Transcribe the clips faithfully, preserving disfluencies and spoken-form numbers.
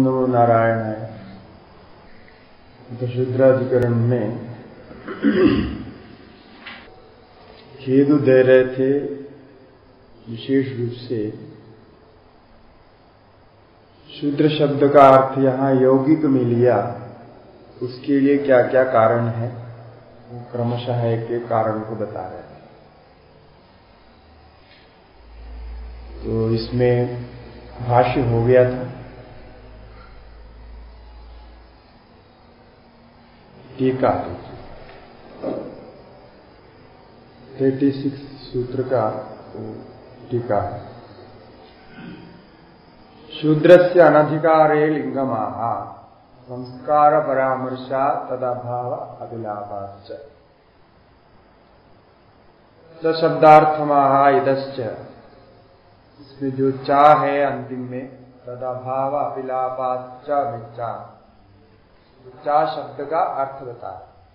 नमो नारायणाय। तो शूद्राधिकरण में हेतु दे रहे थे, विशेष रूप से शूद्र शब्द का अर्थ यहाँ यौगिक में लिया, उसके लिए क्या क्या कारण है वो क्रमशः एक एक कारण को बता रहे हैं। तो इसमें भाष्य हो गया था। टीका थर्टी सिक्स सूत्र का टीका है। शूद्रस्य अनधिकारे लिंगमाह संस्कार परामर्शा तदाभाव अभिलाभाश्च स शब्दार्थमाह इदश्च। इसमें जो चा है अंतिम में तदाभाव अभिलाभाश्च में चा चा शब्द का अर्थ बता।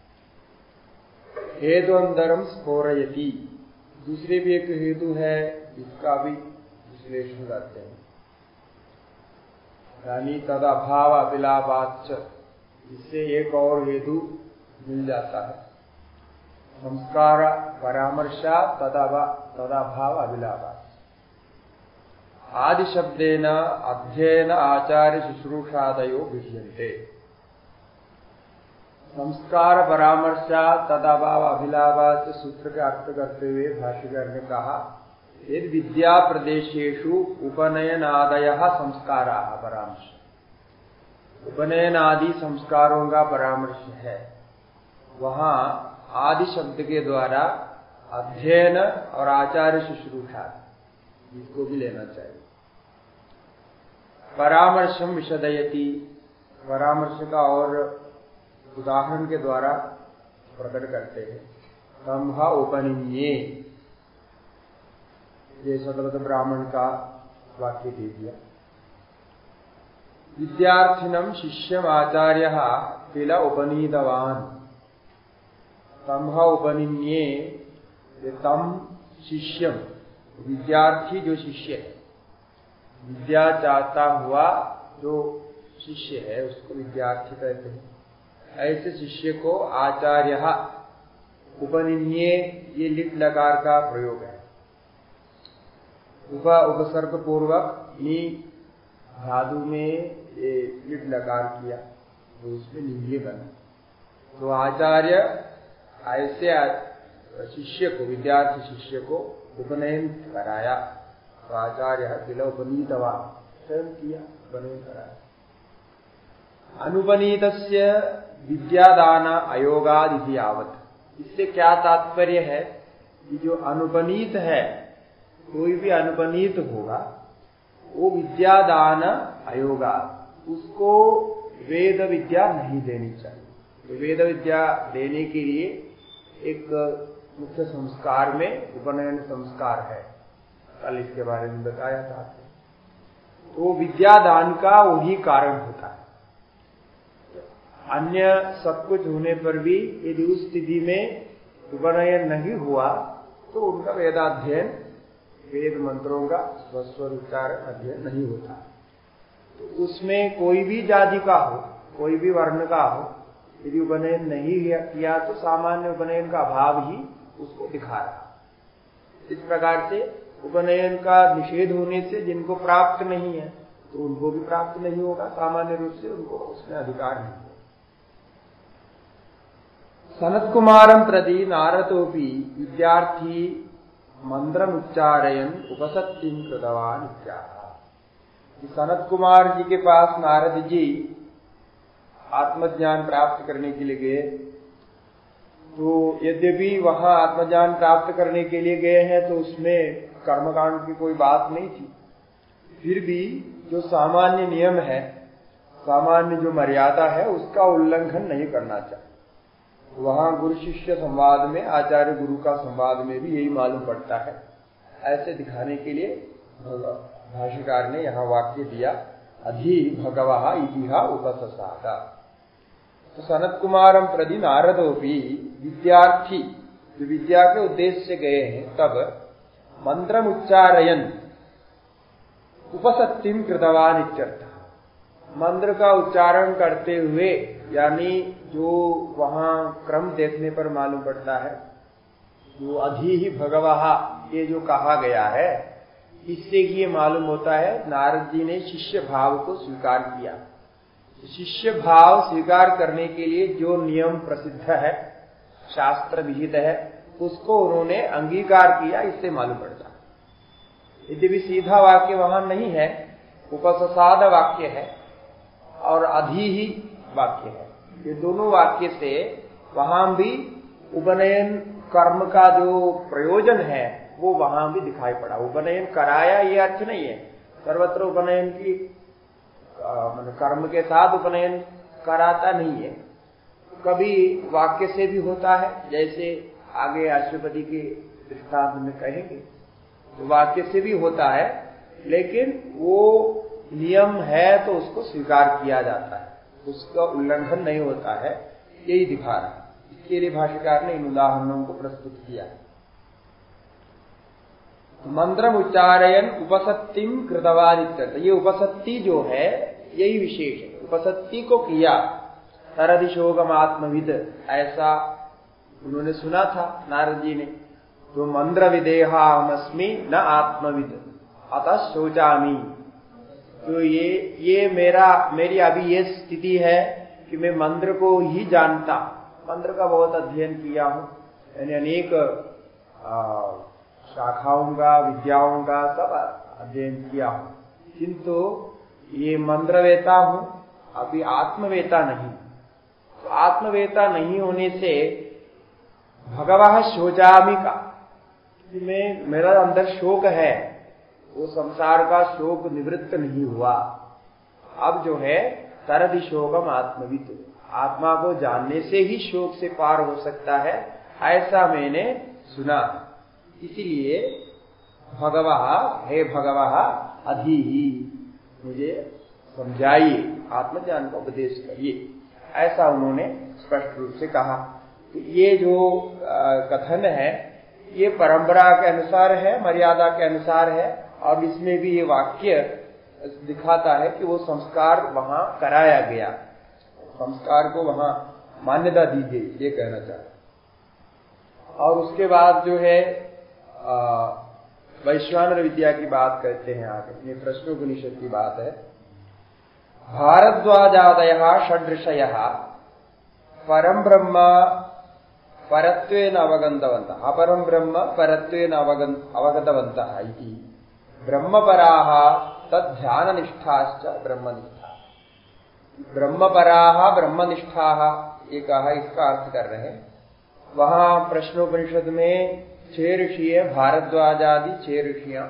हेतु अंतरम स्फोरयति, दूसरे भी एक हेतु है, इसका भी विश्लेषण करते हैं। यानी तदाभाव अभिलाभाश्च, इससे एक और हेतु मिल जाता है। संस्कार परामर्शा तदाभाव अभिलाभाश्च। आदि शब्देन अध्ययन आचार्य शुश्रूषादयो भिद्यन्ते। संस्कार परामर्शा तदाभाव अभिलाभाश्च सूत्र का अर्थ करते हुए भाष्यकार ने कहा, यदि विद्या प्रदेशेषु उपनयनादयः संस्काराः परामर्श, उपनयन आदि संस्कारों का परामर्श है, वहां आदि शब्द के द्वारा अध्ययन और आचार्य शुश्रूषा इसको भी लेना चाहिए। परामर्शम विशदयति, परामर्श का और उदाहरण के द्वारा प्रकट करते हैं। तंभ उपनिन्ये, ये सतवत ब्राह्मण का वाक्य दे दिया। विद्यार्थिनम शिष्यम आचार्य किल उपनीतवान। तंभ उपनिन्ये, तम शिष्यम, विद्यार्थी जो शिष्य है, विद्या चाहता हुआ जो शिष्य है उसको विद्यार्थी कहते हैं। ऐसे शिष्य को आचार्य उपनिन्ये, ये लिट लकार का प्रयोग है। उप उपसर्ग पूर्वक नी धातु में ये लिट लकार किया तो उसमें निन्ये बना। तो आचार्य ऐसे शिष्य को, विद्यार्थी शिष्य को उपनयन कराया। तो आचार्य किल उपनीतवा, स्वयं किया, उपनयन कराया। अनुपनीतस्य विद्यादान अयोगादि यावत, इससे क्या तात्पर्य है कि जो अनुपनीत है, कोई भी अनुपनीत होगा वो विद्यादान अयोगाद, उसको वेद विद्या नहीं देनी चाहिए। तो वेद विद्या देने के लिए एक मुख्य संस्कार में उपनयन संस्कार है, कल इसके बारे में बताया था। तो विद्यादान का वही कारण होता है। अन्य सब कुछ होने पर भी यदि उस स्थिति में उपनयन नहीं हुआ तो उनका वेदाध्ययन, वेद मंत्रों का स्वस्वर उच्चार अध्ययन नहीं होता। तो उसमें कोई भी जाति का हो, कोई भी वर्ण का हो, यदि उपनयन नहीं किया तो सामान्य उपनयन का अभाव ही उसको दिखा रहा। इस प्रकार से उपनयन का निषेध होने से जिनको प्राप्त नहीं है तो उनको भी प्राप्त नहीं होगा, सामान्य रूप से उनको उसमें अधिकार नहीं। सनत कुमारं प्रति नारदोपि विद्यार्थी मंत्रम उच्चारयन उपसत्तिं कृतवान इत्याह। सनत कुमार जी के पास नारद जी आत्मज्ञान प्राप्त करने के लिए गए। तो यद्यपि वहां आत्मज्ञान प्राप्त करने के लिए गए हैं तो उसमें कर्मकांड की कोई बात नहीं थी, फिर भी जो सामान्य नियम है, सामान्य जो मर्यादा है, उसका उल्लंघन नहीं करना चाहिए। वहां गुरु शिष्य संवाद में, आचार्य गुरु का संवाद में भी यही मालूम पड़ता है। ऐसे दिखाने के लिए भाष्यकार ने यहाँ वाक्य दिया, अधि भगवः इतिहा उपससादा। तो सनत कुमारं प्रति नारदोपि, विद्यार्थी जो विद्या के उद्देश्य से गए हैं, तब मंत्रम उच्चारयन उपसत्तिम कृतवान इत्यर्थः, मंत्र का उच्चारण करते हुए, यानी जो वहां क्रम देखने पर मालूम पड़ता है, जो अधि ही भगवः ये जो कहा गया है, इससे ये मालूम होता है नारद जी ने शिष्य भाव को स्वीकार किया। शिष्य भाव स्वीकार करने के लिए जो नियम प्रसिद्ध है, शास्त्र विहित है, उसको उन्होंने अंगीकार किया, इससे मालूम पड़ता है। यदि भी सीधा वाक्य वहां नहीं है, उपससाद वाक्य है और अधि ही वाक्य है। ये दोनों वाक्य से वहां भी उपनयन कर्म का जो प्रयोजन है वो वहां भी दिखाई पड़ा। उपनयन कराया ये अर्थ नहीं है, सर्वत्र उपनयन की मतलब कर्म के साथ उपनयन कराता नहीं है। कभी वाक्य से भी होता है, जैसे आगे अश्वपति के दृष्टांत में कहेंगे, तो वाक्य से भी होता है, लेकिन वो नियम है तो उसको स्वीकार किया जाता है, उसका उल्लंघन नहीं होता है, यही दिखा रहा है। इसके लिए भाष्यकार ने इन उदाहरणों को प्रस्तुत किया। मंत्रम उच्चारयन उपसत्तिम कृतवादित्यर्थ, ये उपसत्ति जो है यही विशेष है। उपसत्ति को किया तरदिशोगम आत्मविद, ऐसा उन्होंने सुना था नारद जी ने, तो मंत्र विदेहामस्मि न आत्मविद अतः शोचामि। तो ये ये मेरा मेरी अभी ये स्थिति है कि मैं मंत्र को ही जानता, मंत्र का बहुत अध्ययन किया हूं, यानी अनेक शाखाओं का विद्याओं का सब अध्ययन किया हूं, किंतु ये मंत्रवेता हूं, अभी आत्मवेता नहीं। तो आत्मवेता नहीं होने से भगवः शोचामि का, मैं मेरा अंदर शोक है, वो संसार का शोक निवृत्त नहीं हुआ। अब जो है तरदि शोकम आत्मविद, आत्मा को जानने से ही शोक से पार हो सकता है, ऐसा मैंने सुना। इसीलिए भगवः, हे भगवः अधि ही मुझे समझाइए, आत्मज्ञान का उपदेश करिए, ऐसा उन्होंने स्पष्ट रूप से कहा। तो ये जो कथन है ये परंपरा के अनुसार है, मर्यादा के अनुसार है, और इसमें भी ये वाक्य दिखाता है कि वो संस्कार वहां कराया गया, संस्कार को वहां मान्यता दी गई, ये कहना चाहते। और उसके बाद जो है वैश्वानर विद्या की बात करते हैं आगे, ये प्रश्नोपनिषद की बात है। भारद्वाजादयः षड्ऋषयः परम ब्रह्म परत्वेन अवगन्तवन्तः, अपरम ब्रह्म परत्वेन अवगतवन्तः इति ब्रह्मपराः तद्ध्याननिष्ठाश्च ब्रह्मनिष्ठा। ब्रह्मपराः ब्रह्मनिष्ठाः ये कहा, इसका अर्थ कर रहे हैं। वहां प्रश्नोपनिषद में छह ऋषि है, भारद्वाजादि छह ऋषियां।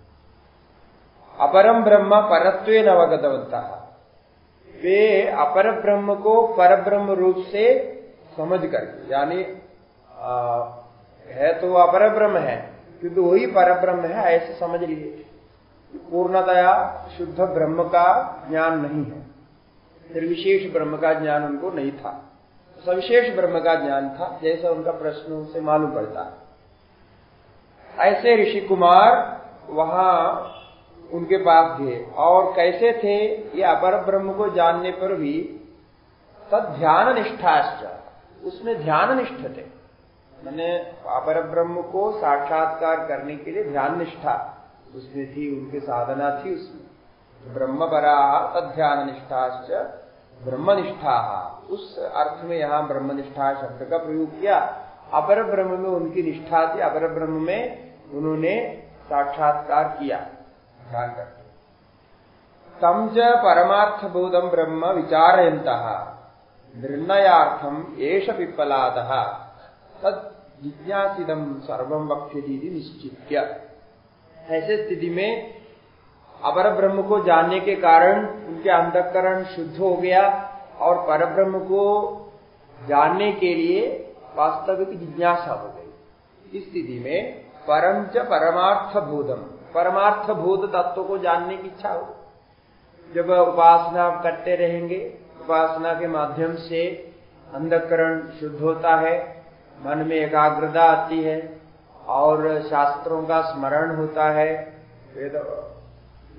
अपरम ब्रह्म परत्वेन अवगतवन्तः, वे अपर ब्रह्म को परब्रह्म रूप से समझ करके, यानी है तो अपर ब्रह्म है किंतु वही परब्रह्म है ऐसे समझ लिए। पूर्णतया शुद्ध ब्रह्म का ज्ञान नहीं है, निर्विशेष ब्रह्म का ज्ञान उनको नहीं था, सविशेष ब्रह्म का ज्ञान था, जैसा उनका प्रश्नों से मालूम पड़ता है। ऐसे ऋषि कुमार वहां उनके पास थे, और कैसे थे ये अपर ब्रह्म को जानने पर भी तद ध्यान निष्ठाश्च, उसमें ध्यान निष्ठ थे, मैंने अपर ब्रह्म को साक्षात्कार करने के लिए ध्यान निष्ठा उसमें थी, उनकी साधना थी उसमें। ब्रह्मपराः तद ध्यान निष्ठाश्च ब्रह्मनिष्ठा, उस अर्थ में यहां ब्रह्मनिष्ठा शब्द का प्रयोग किया। अपर ब्रह्म में उनकी निष्ठा थी, अपर ब्रह्म में उन्होंने साक्षात्कार किया ध्यान करके। तम च परमार्थबोधम ब्रह्म विचारयन्तः निर्णयार्थम एष पिप्पलादः तद जिज्ञासिदम सर्वं वक्ष्यति निश्चित्य। ऐसे स्थिति में अपर ब्रह्म को जानने के कारण उनके अंतःकरण शुद्ध हो गया, और परब्रह्म को जानने के लिए वास्तविक जिज्ञासा हो गई। इस स्थिति में परम च परमार्थ बोधम, परमार्थ बोध तत्व को जानने की इच्छा हो। जब उपासना करते रहेंगे, उपासना के माध्यम से अंतःकरण शुद्ध होता है, मन में एकाग्रता आती है और शास्त्रों का स्मरण होता है, वेद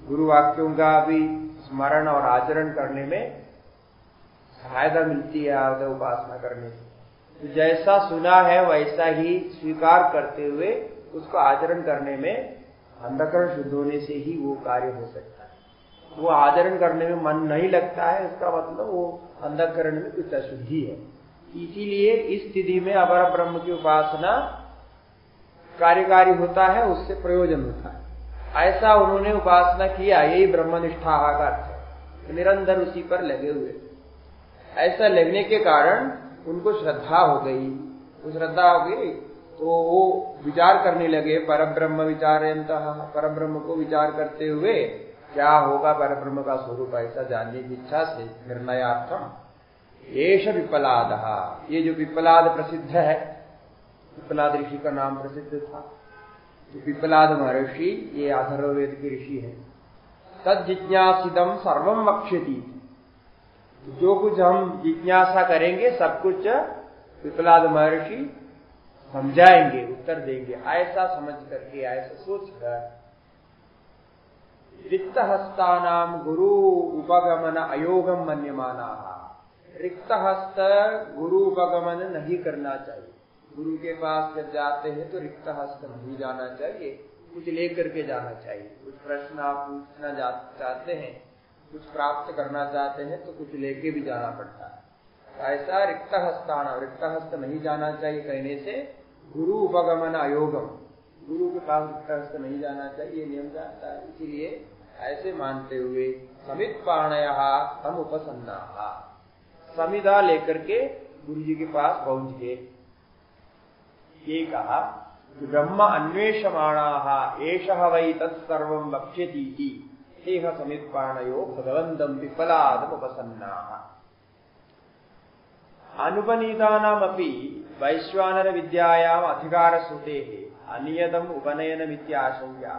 गुरु वाक्यों का भी स्मरण और आचरण करने में सहायता मिलती है आदि उपासना करने से। तो जैसा सुना है वैसा ही स्वीकार करते हुए उसको आचरण करने में अंधकरण शुद्ध होने से ही वो कार्य हो सकता है। वो आचरण करने में मन नहीं लगता है, इसका मतलब वो अंधकरण में कुछ अशुद्धि है। इसीलिए इस स्थिति में अपर ब्रह्म की उपासना कार्यकारी होता है, उससे प्रयोजन होता है। ऐसा उन्होंने उपासना किया, यही ब्रह्मनिष्ठा का अर्थ है, निरंतर उसी पर लगे हुए। ऐसा लगने के कारण उनको श्रद्धा हो गई। वो श्रद्धा हो गई तो वो विचार करने लगे, परब्रह्म विचारयन्तः, परब्रह्म को विचार करते हुए क्या होगा परब्रह्म का स्वरूप, ऐसा जानने की इच्छा से निर्णयार्थम एष पिप्पलादः। ये जो पिप्पलाद प्रसिद्ध है, पिप्पलाद ऋषि का नाम प्रसिद्ध था, तो पिप्पलाद महर्षि ये अथर्ववेद के ऋषि है। तद जिज्ञासिदम सर्वम वक्ष्यति, जो कुछ हम जिज्ञासा करेंगे सब कुछ पिप्पलाद महर्षि समझाएंगे, उत्तर देंगे। ऐसा समझ करके, ऐसा सोच कर रिक्त हस्तानाम गुरु उपगमन अयोगम मन्यमाना। रिक्त हस्त गुरु उपगमन नहीं करना चाहिए। गुरु के पास जब जाते हैं तो रिक्त हस्त नहीं जाना चाहिए, कुछ लेकर के जाना चाहिए। कुछ प्रश्न आप पूछना चाहते हैं, कुछ प्राप्त करना चाहते हैं तो कुछ लेके भी जाना पड़ता है। ऐसा रिक्त हस्ताना, रिक्त हस्त नहीं जाना चाहिए कहने से गुरु उपगमन अयोगम, गुरु के पास रिक्त हस्त नहीं जाना चाहिए, नियम जानता है। इसीलिए ऐसे मानते हुए समित पाणयः हम उपसन्नाः, समिधा लेकर के गुरु जी के पास पहुंच गए। ये कहा ब्रह्म अन्वेषमाणाः एषः वै तत्सर्वं वक्ष्यतीति तेह समित पाणयो भगवन्तं पिप्पलादम् उपसन्नाः। अनुपनीतानामपि वैश्वानर विद्यायाम अधिकार श्रुतेः अनियतम उपनयनमित्याशंका।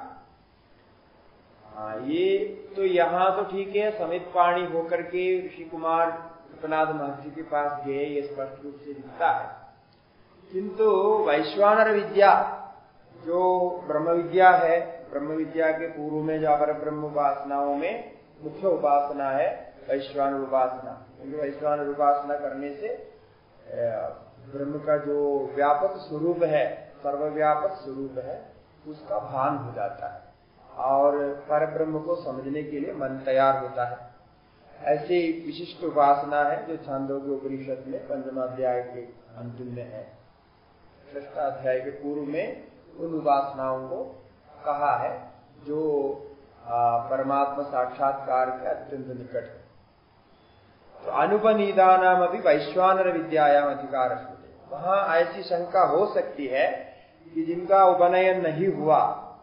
ये तो यहाँ तो ठीक है, समित पाणी होकर के ऋषि कुमार पिप्पलाद महर्षि के पास गए, ये स्पष्ट रूप से दिखता है। किंतु वैश्वानर विद्या जो ब्रह्म विद्या है, ब्रह्म विद्या के पूर्व में जो अपर ब्रह्म उपासनाओं में मुख्य उपासना है वैश्वानर उपासना। क्योंकि वैश्वानर उपासना करने से ब्रह्म का जो व्यापक स्वरूप है, सर्वव्यापक स्वरूप है, उसका भान हो जाता है और पर ब्रह्म को समझने के लिए मन तैयार होता है। ऐसी विशिष्ट उपासना है जो छांदोग्य उपनिषद में पंचमाध्याय के अंतिम में है। षष्ठाध्याय के पूर्व में उन उपासनाओं को कहा है जो परमात्मा साक्षात्कार के अत्यंत निकट है। तो अनुपनीदानाम अभी वैश्वानर विद्यायाम अधिकार होते, वहां ऐसी शंका हो सकती है कि जिनका उपनयन नहीं हुआ,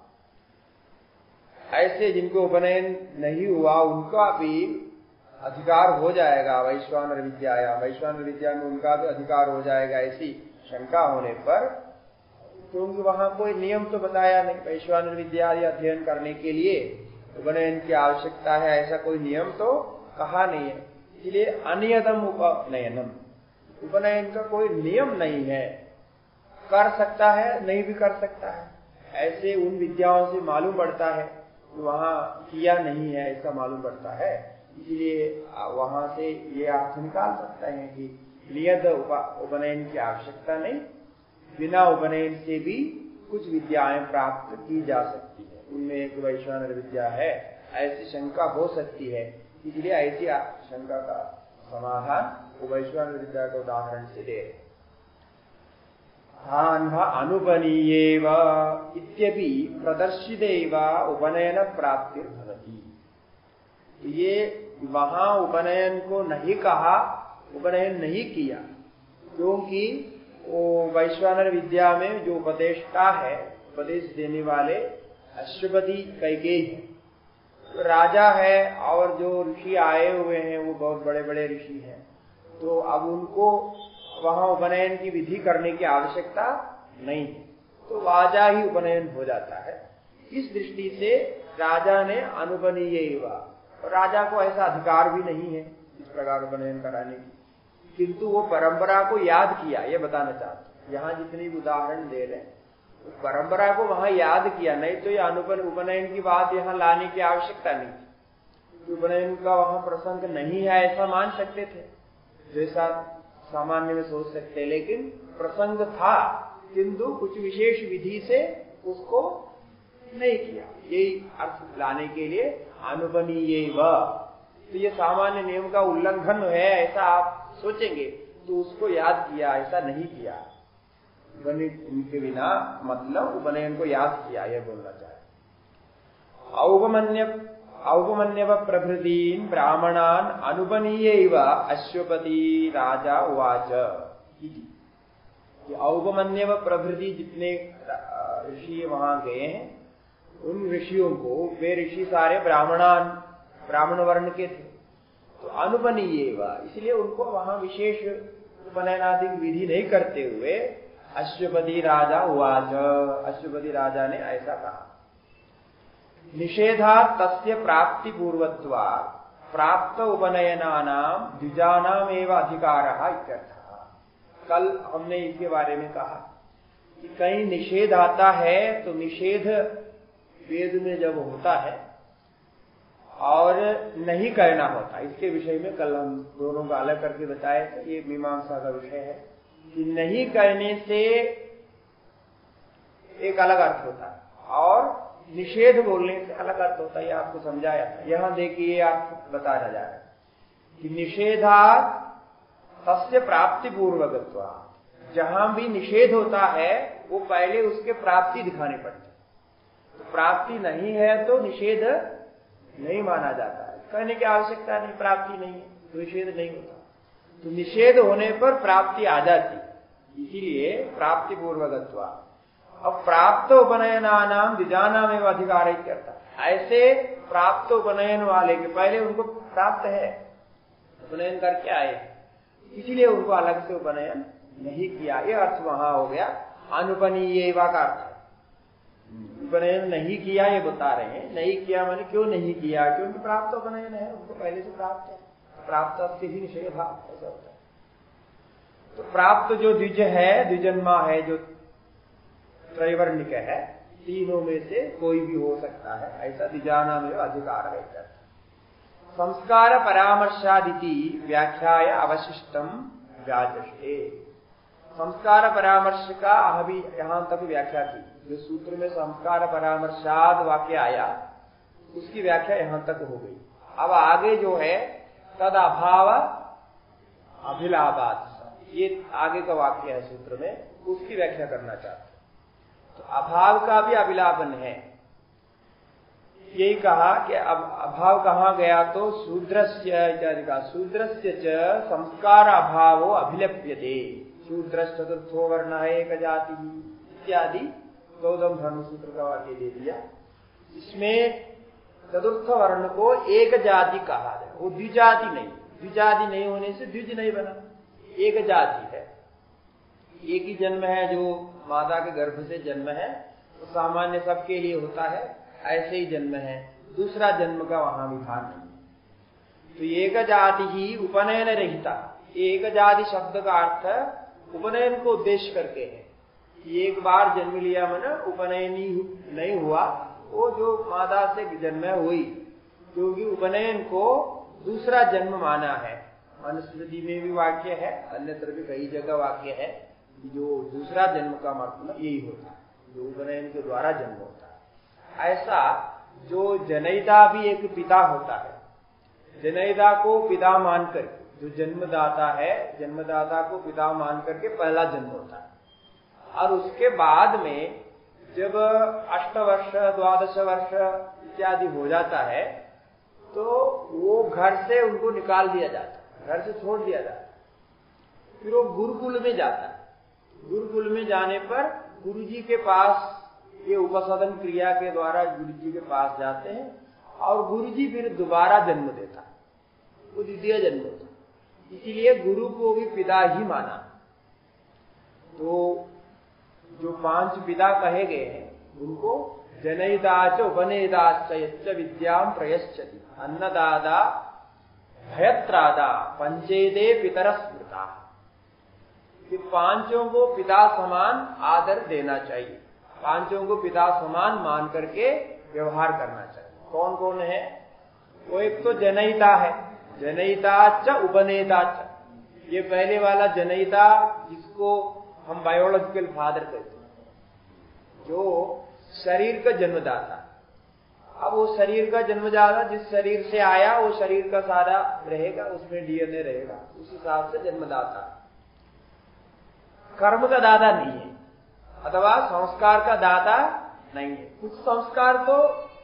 ऐसे जिनको उपनयन नहीं हुआ उनका भी अधिकार हो जाएगा वैश्वानर विद्यायाम, वैश्वानर विद्या में उनका भी अधिकार हो जाएगा, ऐसी शंका होने पर, क्योंकि वहां कोई नियम तो बताया नहीं। वैश्वानर विद्या अध्ययन करने के लिए उपनयन की आवश्यकता है, ऐसा कोई नियम तो कहा नहीं है। इसलिए अनियतम उपनयनम, उपनयन का कोई नियम नहीं है, कर सकता है नहीं भी कर सकता है, ऐसे उन विद्याओं से मालूम पड़ता है। वहां किया नहीं है ऐसा मालूम पड़ता है, इसलिए वहां से ये अर्थ निकाल सकते हैं कि नियत उपनयन की आवश्यकता नहीं, बिना उपनयन से भी कुछ विद्याएं प्राप्त की जा सकती है। उनमें एक वैश्वानर विद्या है, ऐसी शंका हो सकती है। इसलिए ऐसी शंका का समाधान वो वैश्वानर विद्या के उदाहरण से दे। अनुपनीयेव इत्यपि प्रदर्शितेव उपनयन प्राप्ति भवति। ये वहां उपनयन को नहीं कहा, उपनयन नहीं किया, क्योंकि वो वैश्वानर विद्या में जो उपदेष्टा है, उपदेश देने वाले अश्वपति कैकेयी है, तो राजा है और जो ऋषि आए हुए हैं वो बहुत बड़े बड़े ऋषि हैं। तो अब उनको वहां उपनयन की विधि करने की आवश्यकता नहीं है, तो राजा ही उपनयन हो जाता है। इस दृष्टि से राजा ने अनुपनीय हुआ, राजा को ऐसा अधिकार भी नहीं है इस प्रकार उपनयन कराने की, किंतु वो परंपरा को याद किया, ये बताना चाहते हैं। यहाँ जितनी भी उदाहरण दे रहे हैं परंपरा को वहां याद किया, नहीं तो ये अनुपन उपनयन की बात यहाँ लाने की आवश्यकता नहीं थी। उपनयन का वहां प्रसंग नहीं है ऐसा मान सकते थे, जैसा सामान्य में सोच सकते, लेकिन प्रसंग था, किंतु कुछ विशेष विधि से उसको नहीं किया। यही अर्थ लाने के लिए अनुपनीय व, तो ये सामान्य नियम का उल्लंघन है ऐसा आप सोचेंगे, तो उसको याद किया, ऐसा नहीं किया। उनके बिना मतलब उपनयन को याद किया, यह बोलना चाहे। औपमन्य औपमन्यव प्रभृतीन ब्राह्मणान अनुपनीय अश्वपति राजा उवाच। औपमन्यव प्रभृति जितने ऋषि वहां गए हैं, उन ऋषियों को, वे ऋषि सारे ब्राह्मणान ब्राह्मण वर्ण के थे, तो अनुपनीय, इसलिए उनको वहां विशेष उपनयनादि विधि नहीं करते हुए अश्वपति राजा उवाच, अश्वपति राजा ने ऐसा कहा। निषेधा तस्य प्राप्ति पूर्वत्वा प्राप्त उपनयनानाम द्विजानाम एवं अधिकारः इत्यर्थः। कल हमने इसके बारे में कहा कि कहीं निषेध आता है तो निषेध वेद में जब होता है और नहीं कहना होता, इसके विषय में कल हम दोनों का अलग करके बताए थे। ये मीमांसा का विषय है कि नहीं कहने से एक अलग अर्थ होता है और निषेध बोलने से अलग अर्थ होता है, आपको समझाया था। यहां देखिए अर्थ बताया जा रहा है कि निषेधा तस्य प्राप्ति पूर्वकत्वा, जहां भी निषेध होता है वो पहले उसके प्राप्ति दिखाने पड़ते, तो प्राप्ति नहीं है तो निषेध नहीं माना जाता है, कहने की आवश्यकता नहीं, प्राप्ति नहीं है तो निषेध नहीं होता, तो निषेध होने पर प्राप्ति आ जाती, इसीलिए प्राप्ति पूर्वकत्वा। अब प्राप्त उपनयनानाम द्विजानाम एवं अधिकार करता, ऐसे प्राप्त उपनयन वाले के पहले उनको प्राप्त है, उपनयन करके आए, इसीलिए उनको अलग से उपनयन नहीं किया। यह अर्थ वहां हो गया अनुपनीय का अर्थ। उपनयन नहीं किया ये बता रहे हैं, नहीं किया मैंने क्यों नहीं किया, क्योंकि प्राप्त उपनयन है, उनको पहले से प्राप्त है, प्राप्त से ही निषेध ऐसा होता है। तो प्राप्त जो द्विज है, द्विजन्मा है, जो त्रैवर्णिक है, तीनों में से कोई भी हो सकता है, ऐसा द्विजानाम में अधिकार है। संस्कार परामर्शादिति व्याख्याय अवशिष्टम व्याचष्टे। संस्कार परामर्श का अभी यहां तक व्याख्या की, जो सूत्र में संस्कार परामर्शाद वाक्य आया उसकी व्याख्या यहां तक हो गई। अब आगे जो है तद अभाव अभिलाभात, ये आगे का वाक्य है सूत्र में, उसकी व्याख्या करना चाहते। तो अभाव का भी अभिलापन है, यही कहा कि अब अभाव कहाँ गया, तो शूद्रस्य इत्यादि का, शूद्रस्य च संस्कार अभावो अभिलप्यते, शूद्र चतुर्थो वर्ण है एक जाति इत्यादि गौतम धर्म सूत्र का वाक्य दे दिया। इसमें चतुर्थ वर्ण को एक जाति कहा है, वो द्विजाति नहीं, द्विजाति नहीं होने से द्विज नहीं बना, एक जाति है, एक ही जन्म है, जो माता के गर्भ से जन्म है तो सामान्य सबके लिए होता है, ऐसे ही जन्म है, दूसरा जन्म का वहां विधान नहीं। तो एक जाति ही उपनयन रहिता, एक जाति शब्द का अर्थ उपनयन को उद्देश्य करके है, एक बार जन्म लिया मैंने उपनयन ही नहीं हुआ, वो जो माता से जन्म हुई, क्योंकि उपनयन को दूसरा जन्म माना है। मनुस्मृति में भी वाक्य है, अन्यत्र भी कई जगह वाक्य है, जो दूसरा जन्म का मतलब यही होता है, जो उपनयन के द्वारा जन्म होता है। ऐसा जो जनयिता भी एक पिता होता है, जनयिता को पिता मानकर, जो जन्मदाता है, जन्मदाता को पिता मान करके पहला जन्म होता है, और उसके बाद में जब अष्ट वर्ष द्वादश वर्ष इत्यादि हो जाता है तो वो घर से उनको निकाल दिया जाता है, घर से छोड़ दिया जाता है, फिर वो गुरुकुल में जाता है। गुरुकुल में जाने पर गुरुजी के पास, ये उपसदन क्रिया के द्वारा गुरुजी के पास जाते हैं और गुरुजी फिर दोबारा जन्म देता है, वो द्वितीय जन्म होता है, इसीलिए गुरु को भी पिता ही माना। तो जो पांच पिता कहे गए हैं उनको जनयिताच उपनेदाश्च यच्च विद्याम प्रयश्चति अन्नदाता भयत्रादा पंचेदे पितर स्मृता, कि पांचों को पिता समान आदर देना चाहिए पांचों को पिता समान मान करके व्यवहार करना चाहिए। कौन कौन है? वो एक तो जनयिता है, जनयिता च उपनेता च। ये पहले वाला जनयिता जिसको हम बायोलॉजिकल फादर कहते हैं, जो शरीर का जन्मदाता। अब वो शरीर का जन्मदाता जिस शरीर से आया वो शरीर का सारा रहेगा, उसमें डीएनए रहेगा, उस हिसाब से जन्मदाता। कर्म का दाता नहीं है अथवा संस्कार का दाता नहीं है। कुछ संस्कार तो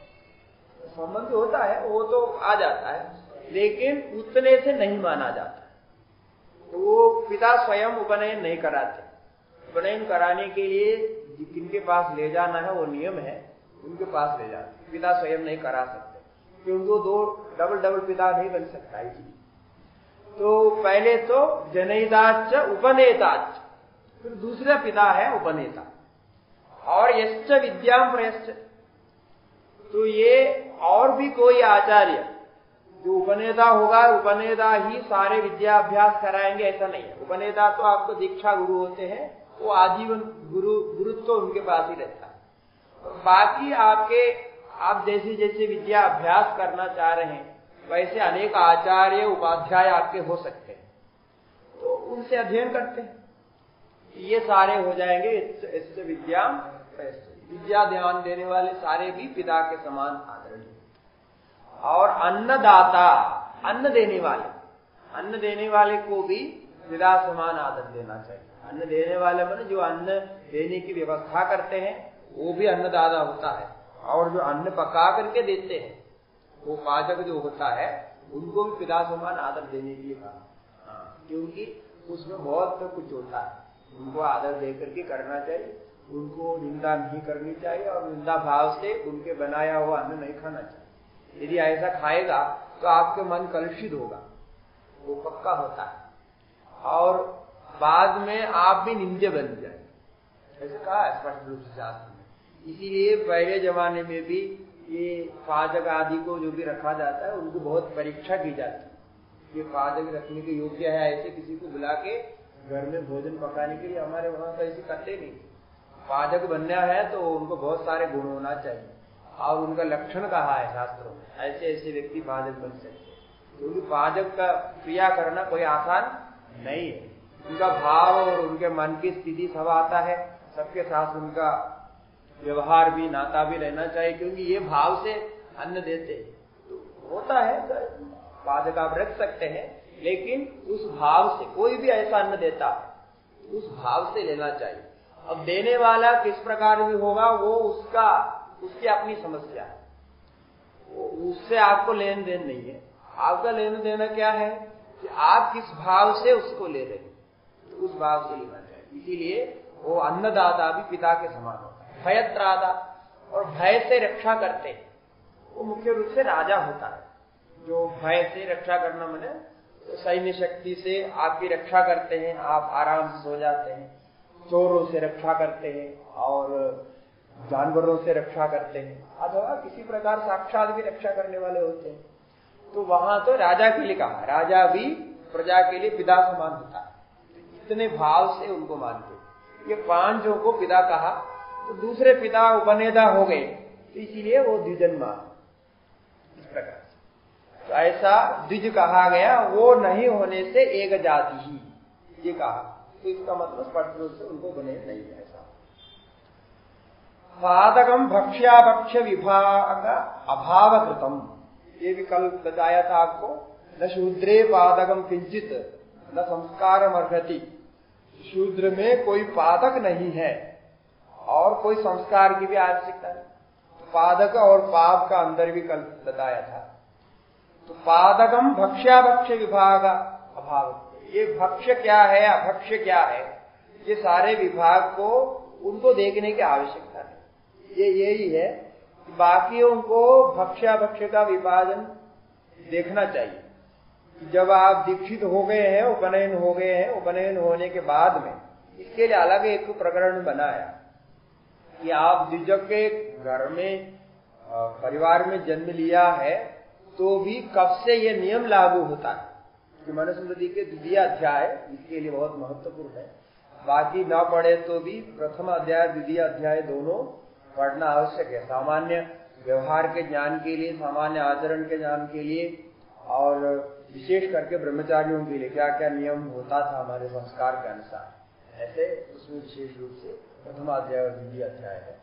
संबंध होता है, वो तो आ जाता है, लेकिन उतने से नहीं माना जाता। तो वो पिता स्वयं उपनयन नहीं कराते। उपनयन कराने के लिए जिनके पास ले जाना है वो नियम है, उनके पास ले जाते। पिता स्वयं नहीं करा सकते क्योंकि वो दो डबल डबल पिता नहीं बन सकता इसलिए। तो पहले तो जनयिताच उपनेताच, फिर दूसरा पिता है उपनेता। और यश्च विद्याम प्रयश्च, तो ये और भी कोई आचार्य जो उपनेता होगा, उपनेता ही सारे विद्याभ्यास कराएंगे ऐसा नहीं है। उपनेता तो आपको दीक्षा गुरु होते हैं, वो आजीवन गुरु गुरुत्व तो उनके पास ही रहता है। और बाकी आपके आप जैसे जैसे विद्या अभ्यास करना चाह रहे हैं वैसे अनेक आचार्य उपाध्याय आपके हो सकते हैं, तो उनसे अध्ययन करते हैं, ये सारे हो जाएंगे। इससे विद्या विद्या ध्यान देने वाले सारे भी पिता के समान आदरणीय। और अन्नदाता, अन्न देने वाले, अन्न देने वाले को भी पिता समान आदर देना चाहिए। अन्न देने वाले माने जो अन्न देने की व्यवस्था करते हैं वो भी अन्नदाता होता है, और जो अन्न पका करके देते हैं वो पाचक जो होता है उनको भी पिता समान आदर देने के लिए कहा, क्योंकि उसमें बहुत कुछ होता है। उनको आदर दे करके करना चाहिए, उनको निंदा नहीं करनी चाहिए, और निंदा भाव से उनके बनाया हुआ अन्न नहीं खाना चाहिए। यदि ऐसा खाएगा तो आपके मन कलुषित होगा, वो पक्का होता है, और बाद में आप भी निंदे बन जाए, ऐसा कहा है स्पष्ट रूप से शास्त्र में। इसीलिए पहले जमाने में भी ये पाचक आदि को जो भी रखा जाता है उनको बहुत परीक्षा की जाती है। ये पाचक रखने के योग्य है, ऐसे किसी को बुला के घर में भोजन पकाने के लिए हमारे वहां तो ऐसे करते नहीं। पाचक बनना है तो उनको बहुत सारे गुण होना चाहिए, और उनका लक्षण कहा है शास्त्रों में, ऐसे ऐसे व्यक्ति पाचक बन सकते हैं। क्योंकि पाचक का क्रिया करना कोई आसान नहीं है। उनका भाव और उनके मन की स्थिति सब आता है, सबके साथ उनका व्यवहार भी नाता भी रहना चाहिए, क्योंकि ये भाव से अन्न देते तो होता है। पाचक आप रख सकते हैं, लेकिन उस भाव से, कोई भी ऐसा अन्न देता है उस भाव से लेना चाहिए। अब देने वाला किस प्रकार भी होगा वो उसका उसकी अपनी समस्या है, उससे आपको लेन देन नहीं है। आपका लेन देना क्या है कि आप किस भाव से उसको ले रहे हैं, तो उस भाव से लेना चाहिए। इसीलिए वो अन्नदाता भी पिता के समान होता है। भयत्राता, और भय से रक्षा करते हैं, वो मुख्य रूप से राजा होता है। जो भय से रक्षा करना माने तो सैन्य शक्ति से आपकी रक्षा करते हैं, आप आराम से सो जाते हैं, चोरों से रक्षा करते हैं, और जानवरों से रक्षा करते हैं, अथवा किसी प्रकार साक्षात भी रक्षा करने वाले होते हैं। तो वहां तो राजा के लिए कहा, राजा भी प्रजा के लिए पिता समान होता है, इतने भाव से उनको मानते। ये पांचों को पिता कहा, तो दूसरे पिता उपनेता हो गए, तो इसीलिए वो द्विजन्मा इस प्रकार। तो ऐसा द्विज कहा गया, वो नहीं होने से एक जाति ही ये कहा, तो इसका मतलब स्पष्ट रूप से उनको बने नहीं है। ऐसा पादकम भक्ष्याभक्ष्य विभाग अभावकृतम, ये भी कल बताया था आपको। न शूद्रे पादकम किंचित न संस्कारम अर्हति, शूद्र में कोई पादक नहीं है और कोई संस्कार की भी आवश्यकता नहीं। तो पादक और पाप का अंदर भी कल बताया था। तो पादकम भक्ष्याभक्ष्य विभाग अभाव, ये भक्ष्य क्या है अभक्ष्य क्या है, ये सारे विभाग को उनको देखने की आवश्यकता नहीं। ये यही है कि बाकियों को भक्ष्याभक्ष्य का विभाजन देखना चाहिए। जब आप दीक्षित हो गए हैं, उपनयन हो गए हैं, उपनयन होने के बाद में इसके लिए अलग एक प्रकरण बनाया कि आप द्विजक के घर में परिवार में जन्म लिया है तो भी कब से ये नियम लागू होता है कि मनुस्मृति के द्वितीय अध्याय इसके लिए बहुत महत्वपूर्ण है। बाकी न पढ़े तो भी प्रथम अध्याय द्वितीय अध्याय दोनों पढ़ना आवश्यक है, सामान्य व्यवहार के ज्ञान के लिए, सामान्य आचरण के ज्ञान के लिए, और विशेष करके ब्रह्मचारियों के लिए क्या क्या नियम होता था हमारे संस्कार के अनुसार, ऐसे उसमें विशेष रूप से प्रथम अध्याय और द्वितीय अध्याय है।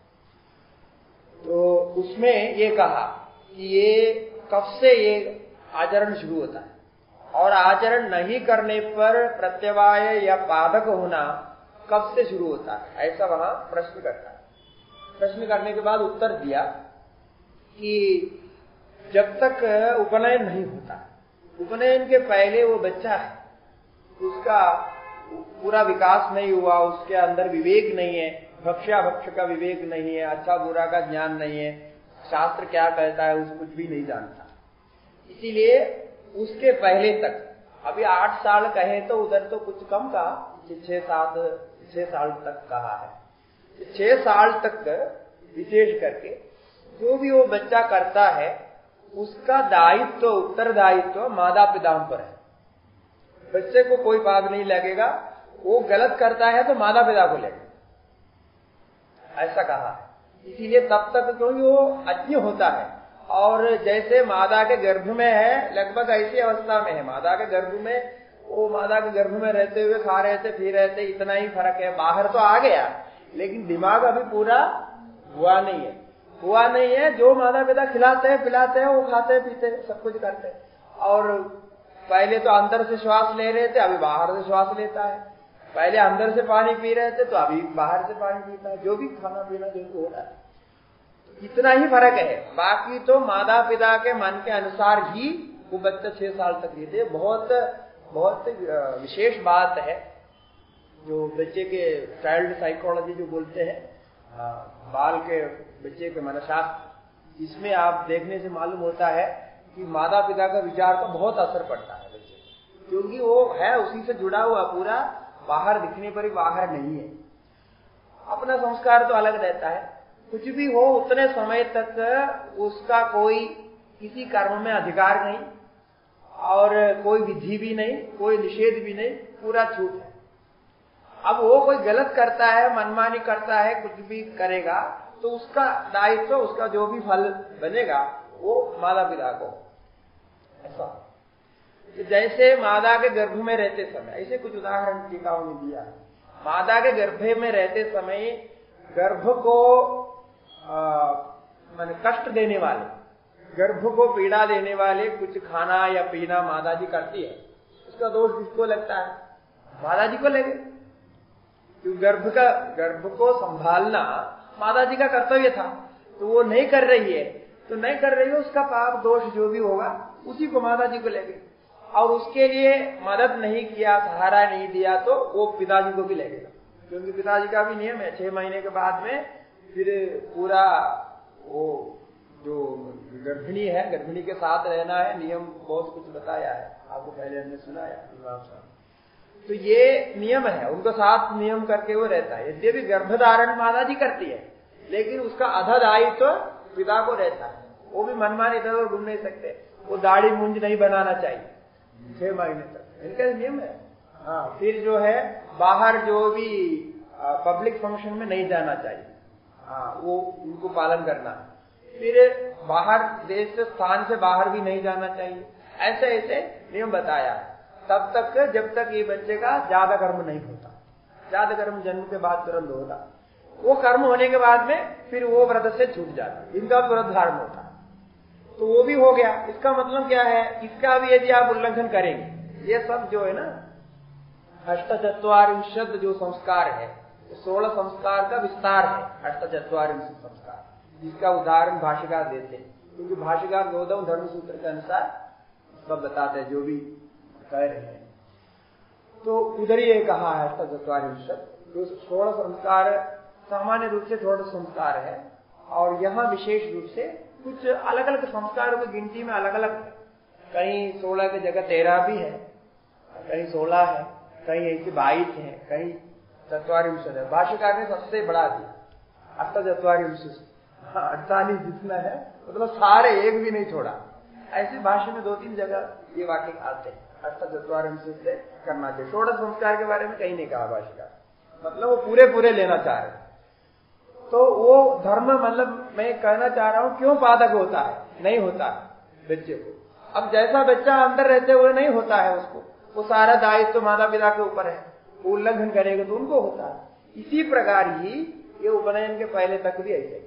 तो उसमें ये कहा कि ये कब से ये आचरण शुरू होता है, और आचरण नहीं करने पर प्रत्यवाय या पादक होना कब से शुरू होता है, ऐसा वहां प्रश्न करता है। प्रश्न करने के बाद उत्तर दिया कि जब तक उपनयन नहीं होता, उपनयन के पहले वो बच्चा है, उसका पूरा विकास नहीं हुआ, उसके अंदर विवेक नहीं है, भक्ष्याभक्ष का विवेक नहीं है, अच्छा बुरा का ज्ञान नहीं है, शास्त्र क्या कहता है उस कुछ भी नहीं जानता। इसीलिए उसके पहले तक, अभी आठ साल कहे तो उधर तो कुछ कम कहा, छह सात छह साल तक कहा है, छह साल तक विशेष करके जो भी वो बच्चा करता है उसका दायित्व, उत्तरदायित्व माता पिता पर है। बच्चे को कोई पाप नहीं लगेगा, वो गलत करता है तो माता पिता को लगेगा, ऐसा कहा है। इसीलिए तब तक क्योंकि वो अज्ञ होता है, और जैसे मादा के गर्भ में है, लगभग ऐसी अवस्था में है, मादा के गर्भ में, वो मादा के गर्भ में रहते हुए खा रहे थे, पी रहे थे, इतना ही फर्क है। बाहर तो आ गया लेकिन दिमाग अभी पूरा हुआ नहीं है, हुआ नहीं है। जो माता पिता खिलाते हैं पिलाते हैं वो खाते पीते सब कुछ करते हैं, और पहले तो अंदर से श्वास ले रहे थे, अभी बाहर से श्वास लेता है, पहले अंदर से पानी पी रहे थे तो अभी बाहर से पानी पीता है, जो भी खाना पीना जो भी हो रहा है, इतना ही फर्क है। बाकी तो माता पिता के मन के अनुसार ही वो बच्चा छह साल तक जीते। बहुत बहुत विशेष बात है जो बच्चे के चाइल्ड साइकोलॉजी जो बोलते हैं, बाल के बच्चे के मनशास्त्र, इसमें आप देखने से मालूम होता है कि माता पिता का विचार का बहुत असर पड़ता है बच्चे, क्योंकि वो है उसी से जुड़ा हुआ पूरा, बाहर दिखने पर ही बाहर नहीं है। अपना संस्कार तो अलग रहता है, कुछ भी हो उतने समय तक उसका कोई किसी कर्म में अधिकार नहीं, और कोई विधि भी नहीं, कोई निषेध भी नहीं, पूरा छूट है। अब वो कोई गलत करता है, मनमानी करता है, कुछ भी करेगा तो उसका दायित्व, उसका जो भी फल बनेगा वो माता पिता को। ऐसा तो जैसे मादा के गर्भ में रहते समय, ऐसे कुछ उदाहरण टीकाओं ने दिया है। मादा के गर्भ में रहते समय गर्भ को मान कष्ट देने वाले, गर्भ को पीड़ा देने वाले कुछ खाना या पीना माता जी करती है, उसका दोष किसको लगता है? माता जी को लगे, क्योंकि गर्भ का गर्भ को संभालना माता जी का कर्तव्य था, तो वो नहीं कर रही है, तो नहीं कर रही है, उसका पाप दोष जो भी होगा उसी को माता जी को लगे, और उसके लिए मदद नहीं किया, सहारा नहीं दिया तो वो पिताजी को भी लगेगा, क्योंकि पिताजी का भी नियम है छह महीने के बाद में फिर पूरा वो जो गर्भिणी है, गर्भिणी के साथ रहना है, नियम बहुत कुछ बताया है आपको, पहले हमने सुनाया इमाम साहब। तो ये नियम है, उनको साथ नियम करके वो रहता है। यद्यपि गर्भधारण माता जी करती है, लेकिन उसका आधा दायित्व तो पिता को रहता है। वो भी मनमानी इधर उधर घूम नहीं सकते, वो दाढ़ी मूंज नहीं बनाना चाहिए छह महीने तक, इनका नियम है। हाँ, फिर जो है बाहर जो भी पब्लिक फंक्शन में नहीं जाना चाहिए, हाँ वो उनको पालन करना है। फिर बाहर देश से, स्थान से बाहर भी नहीं जाना चाहिए, ऐसे ऐसे नियम बताया है। तब तक जब तक ये बच्चे का ज्यादा कर्म नहीं होता, ज्यादा कर्म जन्म के बाद तुरंत होता, वो कर्म होने के बाद में फिर वो व्रत से छूट जाता, इनका व्रत धारण होता, तो वो भी हो गया। इसका मतलब क्या है, इसका भी यदि आप उल्लंघन करेंगे, ये सब जो है ना अष्टचत्वारिंशद जो संस्कार है, सोलह संस्कार का विस्तार है अष्टचत्वारिंशद संस्कार, जिसका उदाहरण भाष्यकार देते हैं, क्योंकि भाष्यकार गौतम धर्म सूत्र के अनुसार सब बताते हैं जो भी कह रहे हैं। तो उधर ही कहा है अष्टचत्वारिंशद, जो सोलह संस्कार सामान्य रूप से सोलह संस्कार है, और यहाँ विशेष रूप से कुछ अलग अलग संस्कारों की गिनती में अलग अलग, कहीं सोलह की जगह तेरह भी है, कहीं सोलह है, कहीं ऐसे बाईस है, कहीं चतवारिंशद है। भाष्यकार ने सबसे बड़ा दिया अष्टचत्वारिंशद, अड़तालीस जितना है, मतलब सारे एक भी नहीं छोड़ा। ऐसे भाष्य में दो तीन जगह ये वाक्य आते हैं, अष्टचत्वारिंशद से करना चाहिए। षोडश संस्कार के बारे में कहीं नहीं कहा भाष्यकार, मतलब वो पूरे पूरे लेना चाह रहे। तो वो धर्म मतलब मैं कहना चाह रहा हूं क्यों पादक होता है? नहीं होता है बच्चे को। अब जैसा बच्चा अंदर रहते हुए नहीं होता है उसको, वो सारा दायित्व तो माता पिता के ऊपर है, वो उल्लंघन करेगा तो उनको होता है। इसी प्रकार ही ये उपनयन के पहले तक भी ऐसे।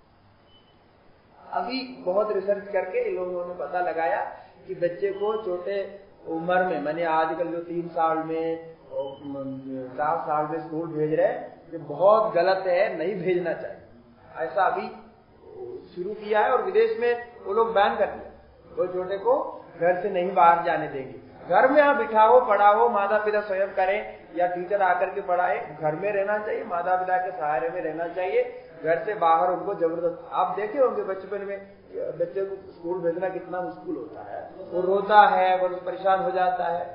अभी बहुत रिसर्च करके इन लोगों ने पता लगाया कि बच्चे को छोटे उम्र में, माने आजकल जो तीन साल में चार साल में स्कूल भेज रहे हैं, ये बहुत गलत है, नहीं भेजना चाहिए। ऐसा अभी शुरू किया है और विदेश में वो लोग बैन कर दिया, वो छोटे को घर से नहीं बाहर जाने देंगे। घर में आप बिठाओ, पढ़ाओ, माता पिता स्वयं करें या टीचर आकर के पढ़ाए, घर में रहना चाहिए, माता पिता के सहारे में रहना चाहिए। घर से बाहर उनको जबरदस्त, आप देखे होंगे बचपन में बच्चे को स्कूल भेजना कितना मुश्किल होता है, वो रोता है, वो परेशान हो जाता है।